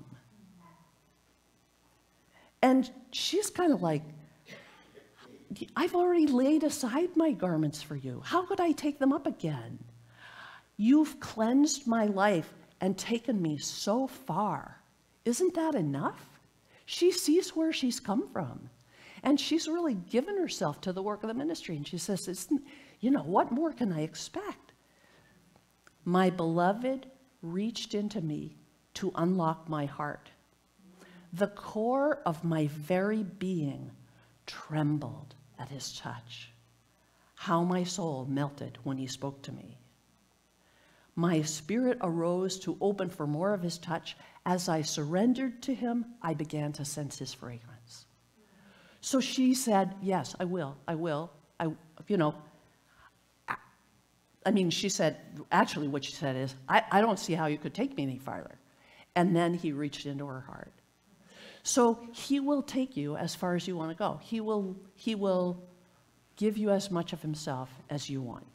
And she's kind of like, I've already laid aside my garments for you. How could I take them up again? You've cleansed my life and taken me so far. Isn't that enough? She sees where she's come from. And she's really given herself to the work of the ministry. And she says, Isn't, you know, what more can I expect? My beloved reached into me to unlock my heart. The core of my very being trembled at his touch. How my soul melted when he spoke to me. My spirit arose to open for more of his touch. As I surrendered to him, I began to sense his fragrance. So she said, yes, I will, I will. I, you know, I, I mean, she said, actually what she said is, I, I don't see how you could take me any farther. And then he reached into her heart. So he will take you as far as you want to go. He will, he will give you as much of himself as you want.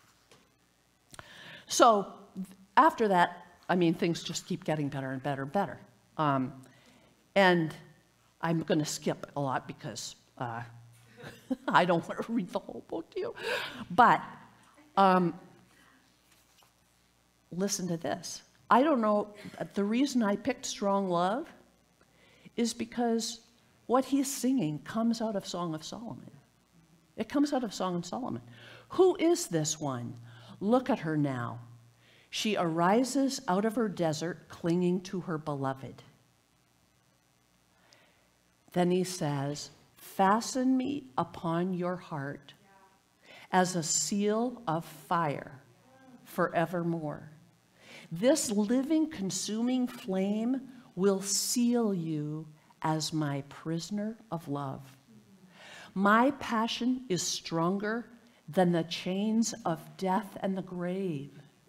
So after that, I mean, things just keep getting better and better and better. Um, and I'm going to skip a lot because uh, I don't want to read the whole book to you. But um, listen to this. I don't know, the reason I picked Strong Love is because what he's singing comes out of Song of Solomon. It comes out of Song of Solomon. Who is this one? Look at her now. She arises out of her desert, clinging to her beloved. Then he says, fasten me upon your heart as a seal of fire forevermore. This living, consuming flame will seal you as my prisoner of love. My passion is stronger than the chains of death and the grave,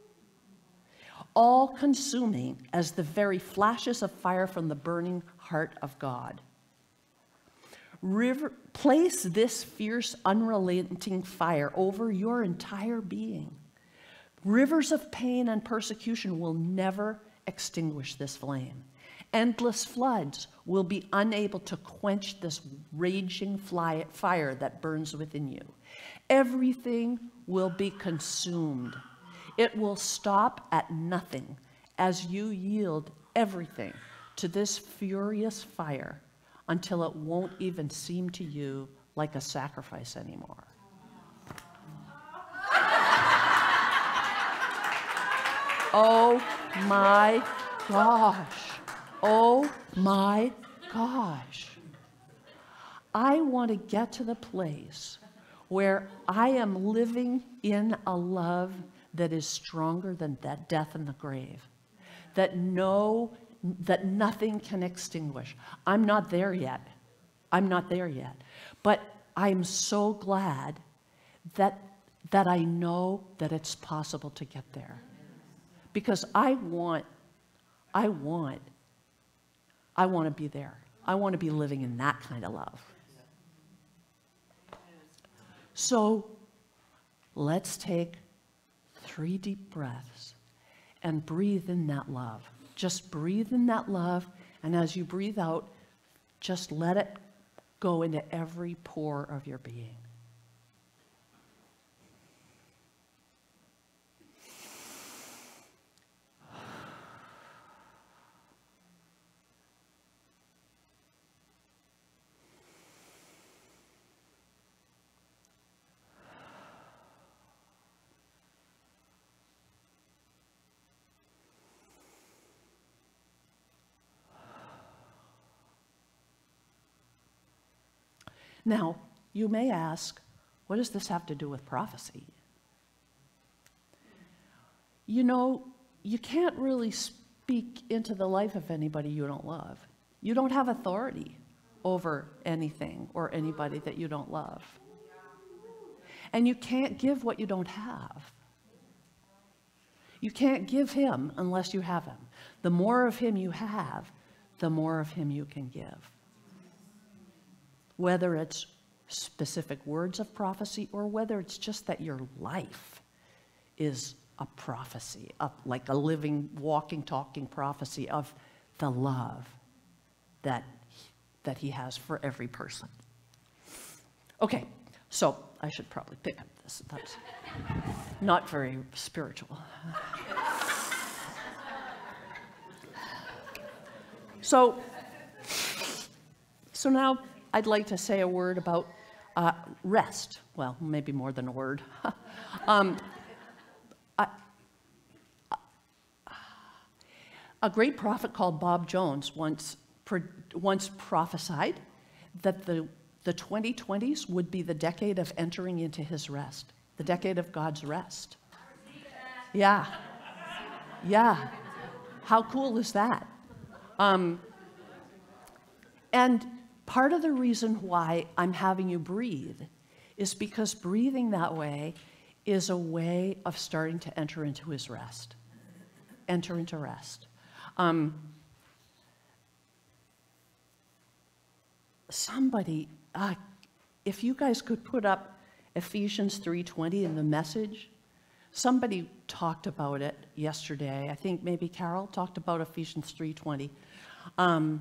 all consuming as the very flashes of fire from the burning heart of God. River, place this fierce, unrelenting fire over your entire being. Rivers of pain and persecution will never extinguish this flame. Endless floods will be unable to quench this raging fly, fire that burns within you. Everything will be consumed. It will stop at nothing as you yield everything to this furious fire until it won't even seem to you like a sacrifice anymore. Oh my gosh. Oh my gosh. I want to get to the place where I am living in a love that is stronger than that death and the grave, that no, that nothing can extinguish. I'm not there yet. I'm not there yet. But I'm so glad that, that I know that it's possible to get there. Because I want, I want, I want to be there. I want to be living in that kind of love. So let's take three deep breaths and breathe in that love. Just breathe in that love, and as you breathe out, just let it go into every pore of your being. Now, you may ask, what does this have to do with prophecy? You know, you can't really speak into the life of anybody you don't love. You don't have authority over anything or anybody that you don't love. And you can't give what you don't have. You can't give him unless you have him. The more of him you have, the more of him you can give. Whether it's specific words of prophecy or whether it's just that your life is a prophecy, a, like a living, walking, talking prophecy of the love that, that he has for every person. Okay, so I should probably pick up this. That's not very spiritual. So, so now I'd like to say a word about uh, rest. Well, maybe more than a word. um, I, a great prophet called Bob Jones once, pro, once prophesied that the, the twenty twenties would be the decade of entering into his rest, the decade of God's rest. Yeah. Yeah. How cool is that? Um, and part of the reason why I'm having you breathe is because breathing that way is a way of starting to enter into his rest. Enter into rest. Um, somebody, uh, if you guys could put up Ephesians three twenty in the Message. Somebody talked about it yesterday. I think maybe Carol talked about Ephesians three twenty. Um,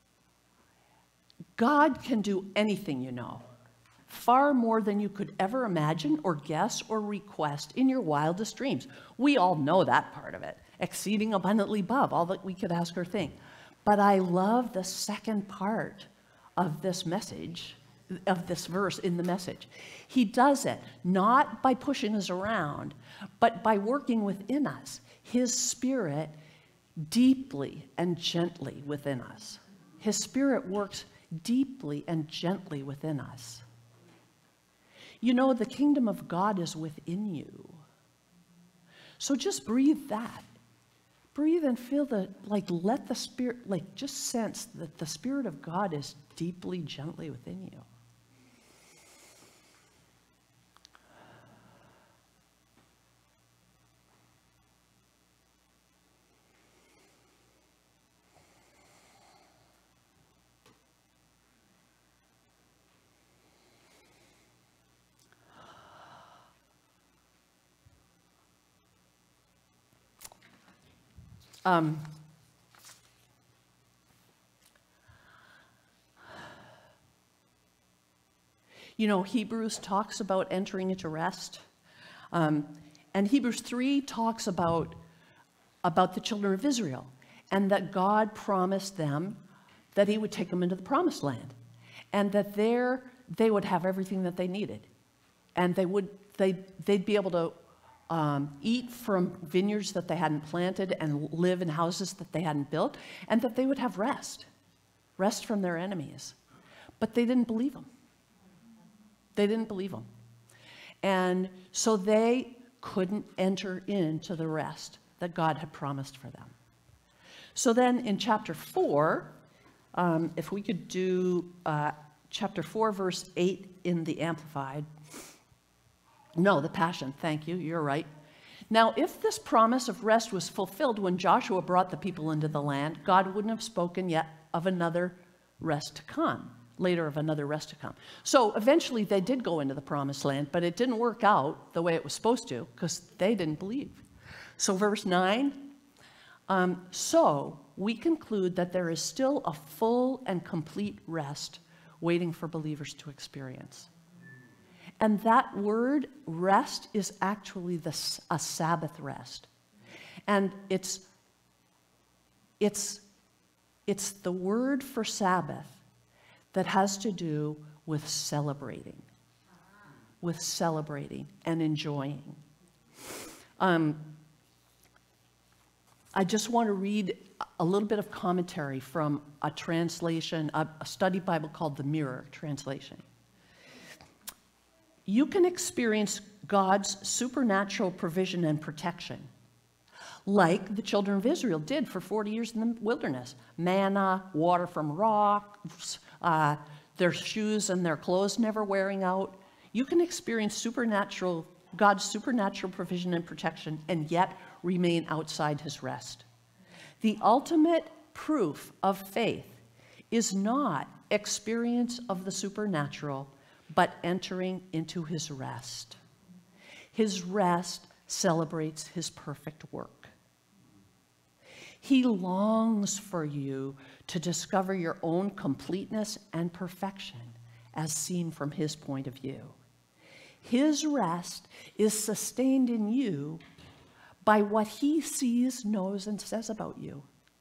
God can do anything, you know, far more than you could ever imagine or guess or request in your wildest dreams. We all know that part of it. exceeding abundantly above all that we could ask or think. But I love the second part of this message, of this verse in the message. He does it not by pushing us around, but by working within us, his Spirit deeply and gently within us. His Spirit works deeply and gently within us. You know, the kingdom of God is within you. So just breathe that. Breathe and feel the, like, let the Spirit, like, just sense that the Spirit of God is deeply, gently within you. Um, you know, Hebrews talks about entering into rest. Um, and Hebrews three talks about, about the children of Israel and that God promised them that he would take them into the promised land and that there they would have everything that they needed. And they would, they, they'd be able to Um, eat from vineyards that they hadn't planted and live in houses that they hadn't built, and that they would have rest, rest from their enemies. But they didn't believe them. They didn't believe them. And so they couldn't enter into the rest that God had promised for them. So then in chapter four, um, if we could do uh, chapter four, verse eight in the Amplified. No, the Passion, thank you, you're right. Now, if this promise of rest was fulfilled when Joshua brought the people into the land, God wouldn't have spoken yet of another rest to come, later of another rest to come. So eventually they did go into the promised land, but it didn't work out the way it was supposed to because they didn't believe. So verse nine, um, so we conclude that there is still a full and complete rest waiting for believers to experience. And that word rest is actually the, a Sabbath rest. And it's, it's, it's the word for Sabbath that has to do with celebrating, with celebrating and enjoying. Um, I just want to read a little bit of commentary from a translation, a, a study Bible called the Mirror Translation. You can experience God's supernatural provision and protection, like the children of Israel did for forty years in the wilderness. Manna, water from rocks, uh, their shoes and their clothes never wearing out. You can experience supernatural, God's supernatural provision and protection and yet remain outside his rest. The ultimate proof of faith is not experience of the supernatural, but entering into his rest. His rest celebrates his perfect work. He longs for you to discover your own completeness and perfection as seen from his point of view. His rest is sustained in you by what he sees, knows, and says about you.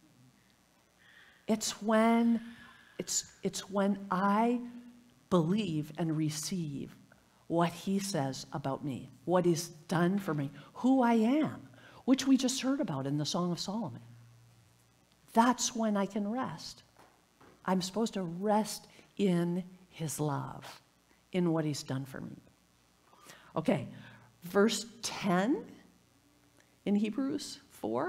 It's when, it's, it's when I believe and receive what he says about me, what he's done for me, who I am, which we just heard about in the Song of Solomon. That's when I can rest. I'm supposed to rest in his love, in what he's done for me. Okay, verse ten in Hebrews four.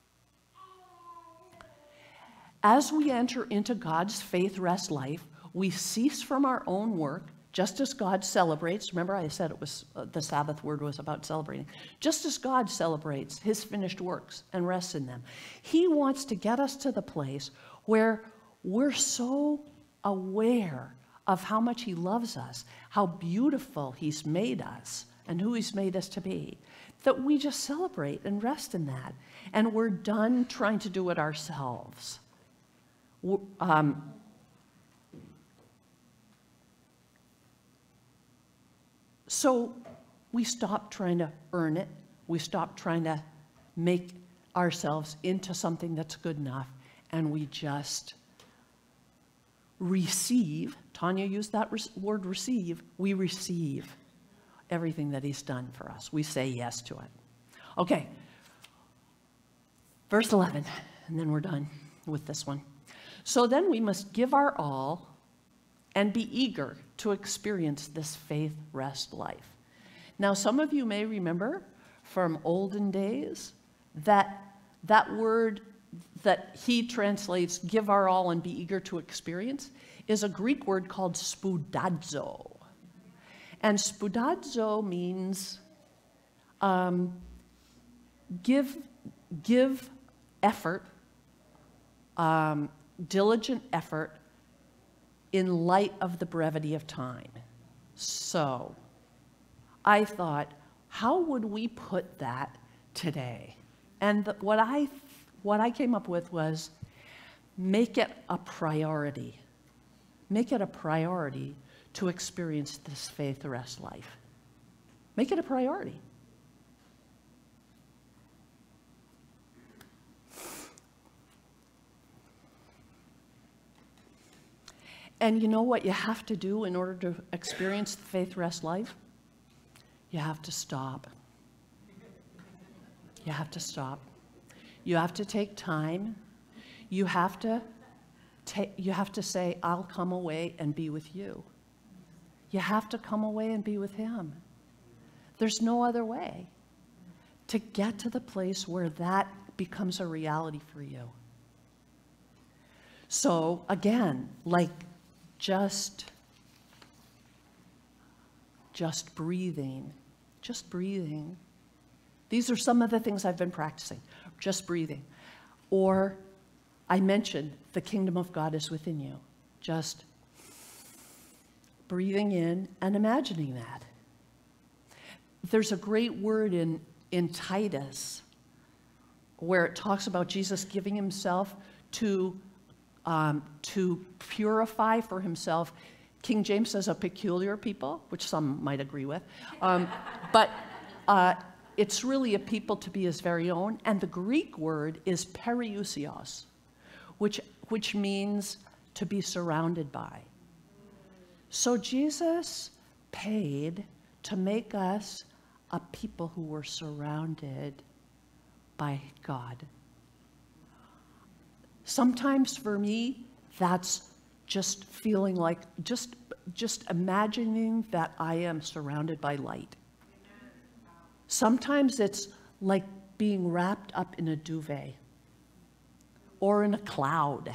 As we enter into God's faith rest life, we cease from our own work, just as God celebrates. Remember I said it was uh, the Sabbath word was about celebrating. Just as God celebrates his finished works and rests in them. He wants to get us to the place where we're so aware of how much he loves us, how beautiful he's made us, and who he's made us to be, that we just celebrate and rest in that. And we're done trying to do it ourselves. Um, So we stop trying to earn it. We stop trying to make ourselves into something that's good enough, and we just receive. Tanya used that re- word receive. We receive everything that he's done for us. We say yes to it. Okay, verse eleven, and then we're done with this one. So then we must give our all and be eager to experience this faith rest life. Now, some of you may remember from olden days that that word that he translates, give our all and be eager to experience, is a Greek word called spoudazo. And spoudazo means um, give, give effort, um, diligent effort in light of the brevity of time. So I thought, how would we put that today? And the, what I what I came up with was, make it a priority. Make it a priority to experience this faith rest life. Make it a priority. And you know what you have to do in order to experience the faith rest life? You have to stop. You have to stop. You have to take time. You have to ta- you have to say, I'll come away and be with you. You have to come away and be with him. There's no other way to get to the place where that becomes a reality for you. So again, like just just breathing, just breathing. These are some of the things I've been practicing, just breathing. Or I mentioned the kingdom of God is within you. Just breathing in and imagining that. There's a great word in, in Titus where it talks about Jesus giving himself to, um, to purify for himself. King James says a peculiar people, which some might agree with. Um, but uh, it's really a people to be his very own. And the Greek word is periousios, which, which means to be surrounded by. So Jesus paid to make us a people who were surrounded by God. Sometimes for me, that's just feeling like, just, just imagining that I am surrounded by light. Sometimes it's like being wrapped up in a duvet or in a cloud.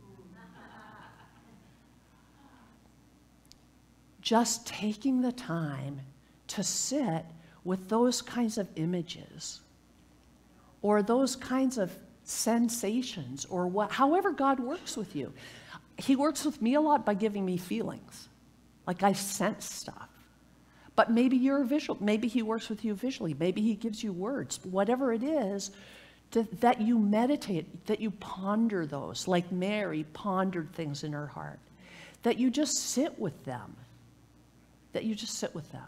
Just taking the time to sit with those kinds of images or those kinds of sensations or what, however God works with you. He works with me a lot by giving me feelings, like I sense stuff. But maybe you're a visual, maybe he works with you visually, maybe he gives you words, whatever it is, to, that you meditate, that you ponder those, like Mary pondered things in her heart, that you just sit with them, that you just sit with them.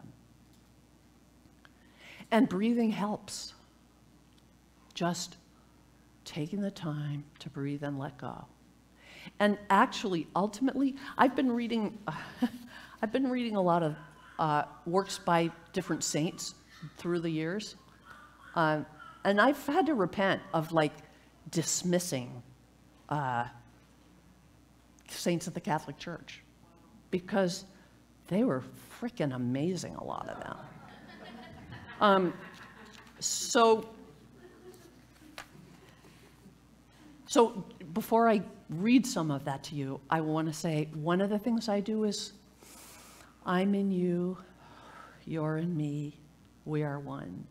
And breathing helps. Just taking the time to breathe and let go. And actually, ultimately, I've been reading, uh, I've been reading a lot of uh, works by different saints through the years, uh, and I've had to repent of like dismissing uh, saints of the Catholic Church because they were freaking amazing, a lot of them. Um, so, so before I read some of that to you, I want to say one of the things I do is I'm in you, you're in me, we are one.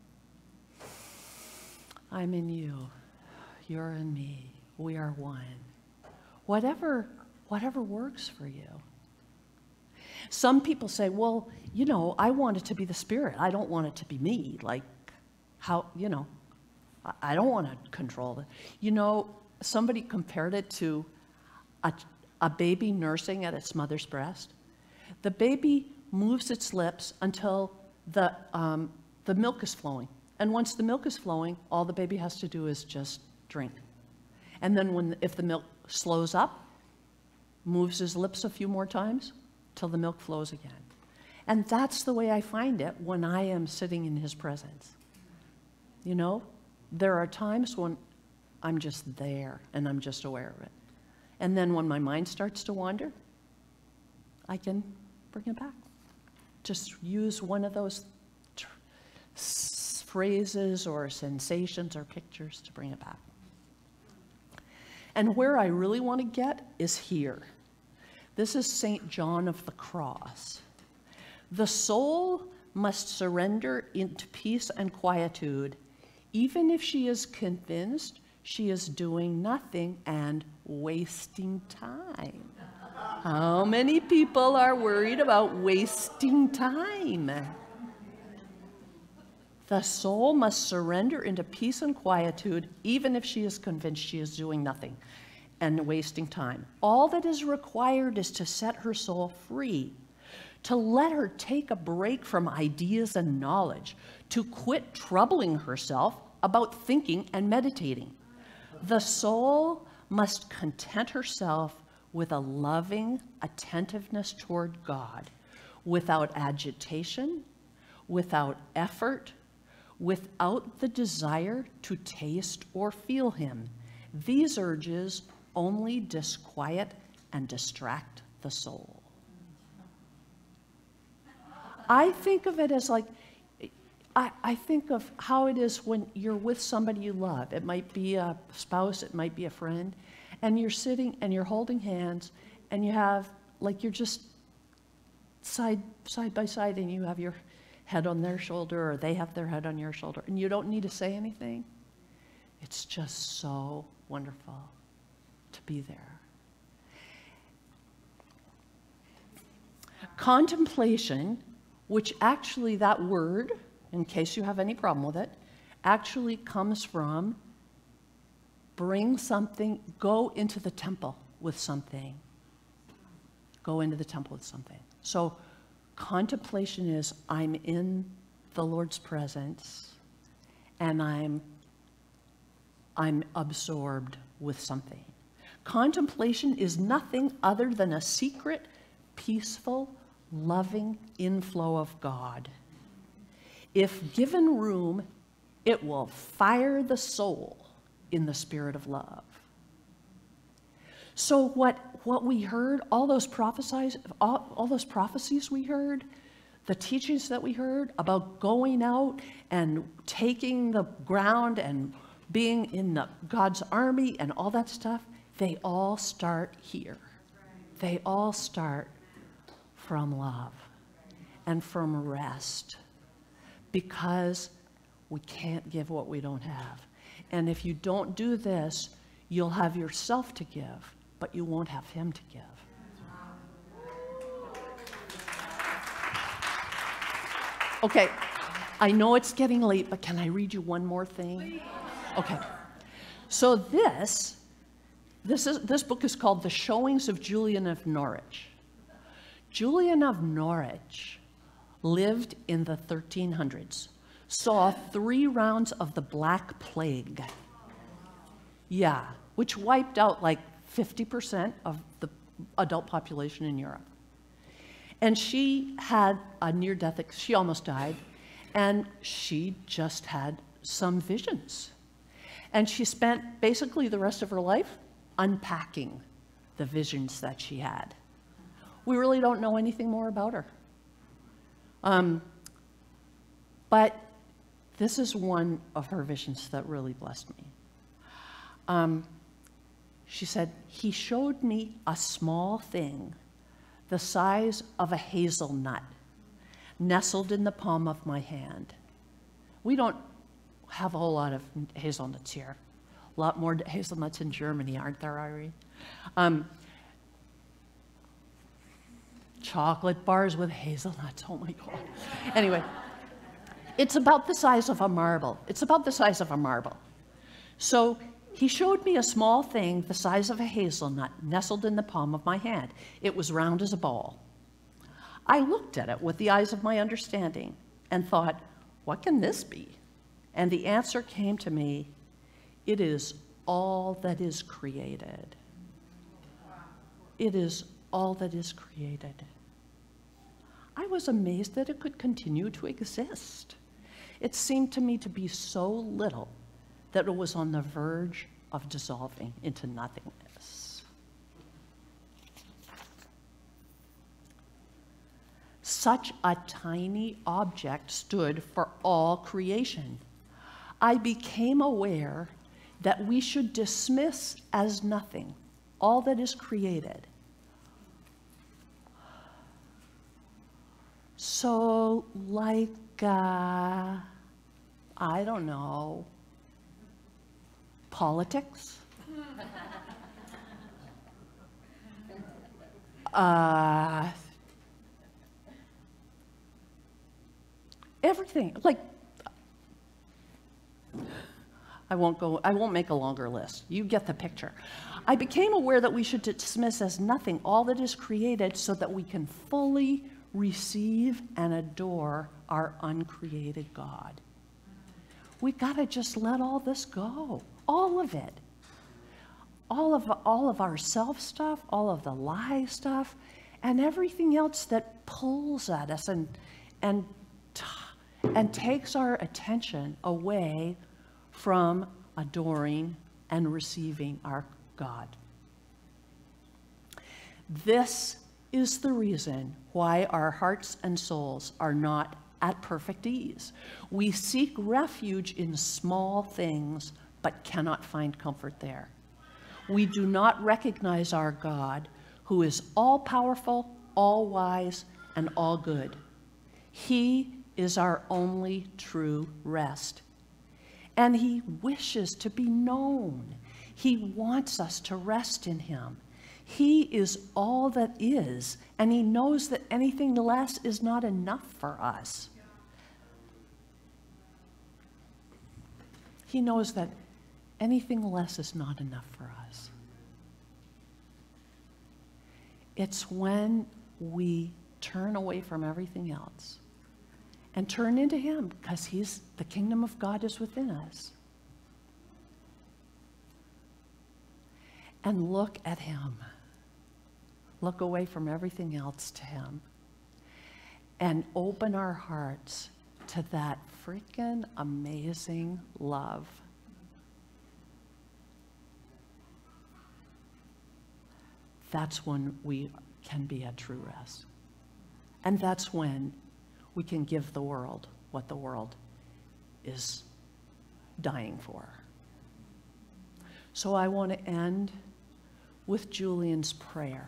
I'm in you, you're in me, we are one. Whatever, whatever works for you. Some people say, well, you know, I want it to be the Spirit. I don't want it to be me. Like, how, you know, I don't want to control it. You know, somebody compared it to a, a baby nursing at its mother's breast. The baby moves its lips until the, um, the milk is flowing. And once the milk is flowing, all the baby has to do is just drink. And then when, if the milk slows up, moves his lips a few more times till the milk flows again. And that's the way I find it when I am sitting in his presence. You know, there are times when I'm just there and I'm just aware of it. And then when my mind starts to wander, I can bring it back. Just use one of those tr- s- phrases or sensations or pictures to bring it back. And where I really want to get is here. This is Saint John of the Cross. The soul must surrender into peace and quietude, even if she is convinced she is doing nothing and wasting time. How many people are worried about wasting time? The soul must surrender into peace and quietude, even if she is convinced she is doing nothing and wasting time. All that is required is to set her soul free, to let her take a break from ideas and knowledge, to quit troubling herself about thinking and meditating. The soul must content herself with a loving attentiveness toward God, without agitation, without effort, without the desire to taste or feel him. These urges only disquiet and distract the soul. I think of it as like, I, I think of how it is when you're with somebody you love. It might be a spouse, it might be a friend, and you're sitting and you're holding hands and you have, like you're just side, side by side and you have your head on their shoulder or they have their head on your shoulder and you don't need to say anything. It's just so wonderful to be there. Contemplation, which actually that word, in case you have any problem with it, actually comes from bring something, go into the temple with something. Go into the temple with something. So contemplation is I'm in the Lord's presence and I'm, I'm absorbed with something. Contemplation is nothing other than a secret, peaceful, loving inflow of God. If given room, it will fire the soul in the spirit of love. So what, what we heard, all those prophesies, all, all those prophecies we heard, the teachings that we heard about going out and taking the ground and being in the, God's army and all that stuff, they all start here. They all start from love and from rest, because we can't give what we don't have. And if you don't do this, you'll have yourself to give, but you won't have him to give. Okay, I know it's getting late, but can I read you one more thing? Okay, so this, this, is, this book is called The Showings of Julian of Norwich. Julian of Norwich lived in the thirteen hundreds, saw three rounds of the Black Plague. Yeah, which wiped out like fifty percent of the adult population in Europe. And she had a near-death, she almost died, and she just had some visions. And she spent basically the rest of her life unpacking the visions that she had. We really don't know anything more about her. Um, but this is one of her visions that really blessed me. Um, she said, he showed me a small thing the size of a hazelnut nestled in the palm of my hand. We don't have a whole lot of hazelnuts here. A lot more hazelnuts in Germany, aren't there, Irene? Um, chocolate bars with hazelnuts, oh my God. Anyway, it's about the size of a marble. It's about the size of a marble. So he showed me a small thing the size of a hazelnut nestled in the palm of my hand. It was round as a ball. I looked at it with the eyes of my understanding and thought, what can this be? And the answer came to me, it is all that is created. It is all that is created. I was amazed that it could continue to exist. It seemed to me to be so little that it was on the verge of dissolving into nothingness. Such a tiny object stood for all creation. I became aware that we should dismiss as nothing all that is created. So, like, uh, I don't know, politics? uh, everything, like, I won't go, I won't make a longer list. You get the picture. I became aware that we should dismiss as nothing all that is created so that we can fully receive and adore our uncreated God. We gotta just let all this go, all of it. All of, all of our self stuff, all of the lie stuff, and everything else that pulls at us and, and, and takes our attention away from adoring and receiving our God. This is the reason why our hearts and souls are not at perfect ease. We seek refuge in small things, but cannot find comfort there. We do not recognize our God, who is all-powerful, all-wise, and all-good. He is our only true rest. And he wishes to be known. He wants us to rest in him. He is all that is, and he knows that anything less is not enough for us. He knows that anything less is not enough for us. It's when we turn away from everything else and turn into him, because he's, the kingdom of God is within us. And look at him. Look away from everything else to him. And open our hearts to that freaking amazing love. That's when we can be at true rest. And that's when we can give the world what the world is dying for. So I want to end with Julian's prayer.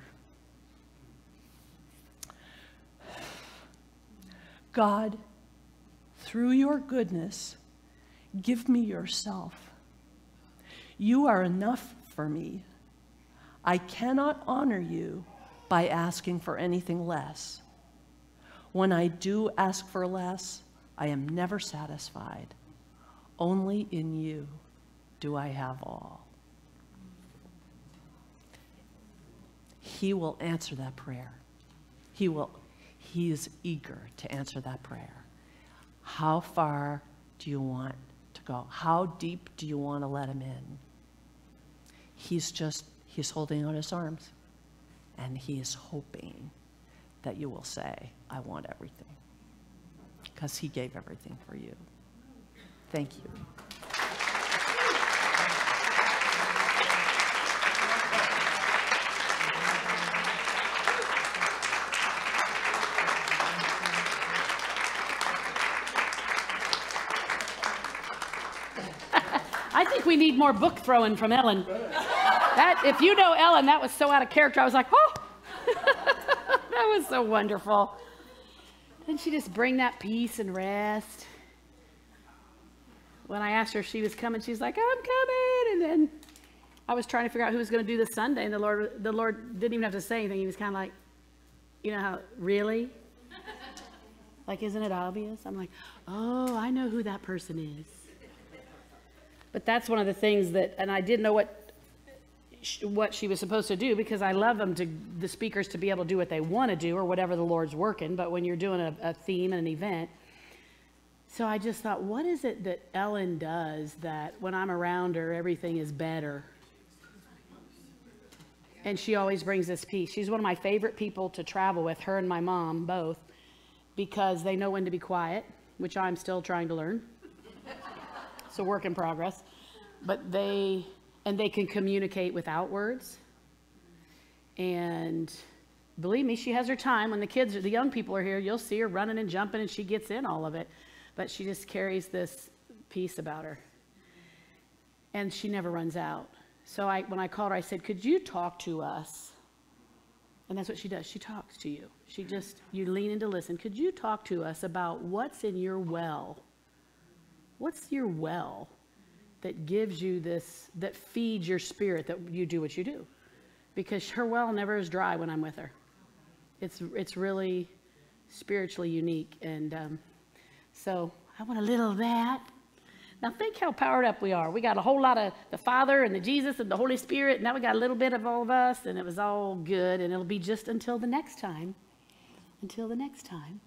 God, through your goodness, give me yourself. You are enough for me. I cannot honor you by asking for anything less. When I do ask for less, I am never satisfied. Only in you do I have all. He will answer that prayer. He will, he is eager to answer that prayer. How far do you want to go? How deep do you want to let him in? He's just, he's holding out his arms, and he is hoping that you will say, I want everything, because he gave everything for you. Thank you. I think we need more book throwing from Ellen. That, if you know Ellen, that was so out of character. I was like, oh, that was so wonderful. Didn't she just bring that peace and rest? When I asked her if she was coming, she's like, I'm coming. And then I was trying to figure out who was going to do this Sunday, and the Lord, the Lord didn't even have to say anything. He was kind of like, you know how, really? Like, isn't it obvious? I'm like, oh, I know who that person is. But that's one of the things that, and I didn't know what what she was supposed to do, because I love them to, the speakers to be able to do what they want to do or whatever the Lord's working. But when you're doing a, a theme and an event, So I just thought, what is it that Ellen does that when I'm around her, everything is better? And she always brings this peace. She's one of my favorite people to travel with, her and my mom both, because they know when to be quiet, which I'm still trying to learn. It's a work in progress. But they, and they can communicate without words. And believe me, she has her time. When the kids, the young people are here, you'll see her running and jumping and she gets in all of it. But she just carries this peace about her. And she never runs out. So I, when I called her, I said, could you talk to us? And that's what she does. She talks to you. She just, you lean in to listen. Could you talk to us about what's in your well? What's your well that gives you this, that feeds your spirit, that you do what you do? Because her well never is dry when I'm with her. It's, it's really spiritually unique. And um, so I want a little of that. Now think how powered up we are. We got a whole lot of the Father and the Jesus and the Holy Spirit. Now we got a little bit of all of us, and it was all good. And it'll be just until the next time. Until the next time.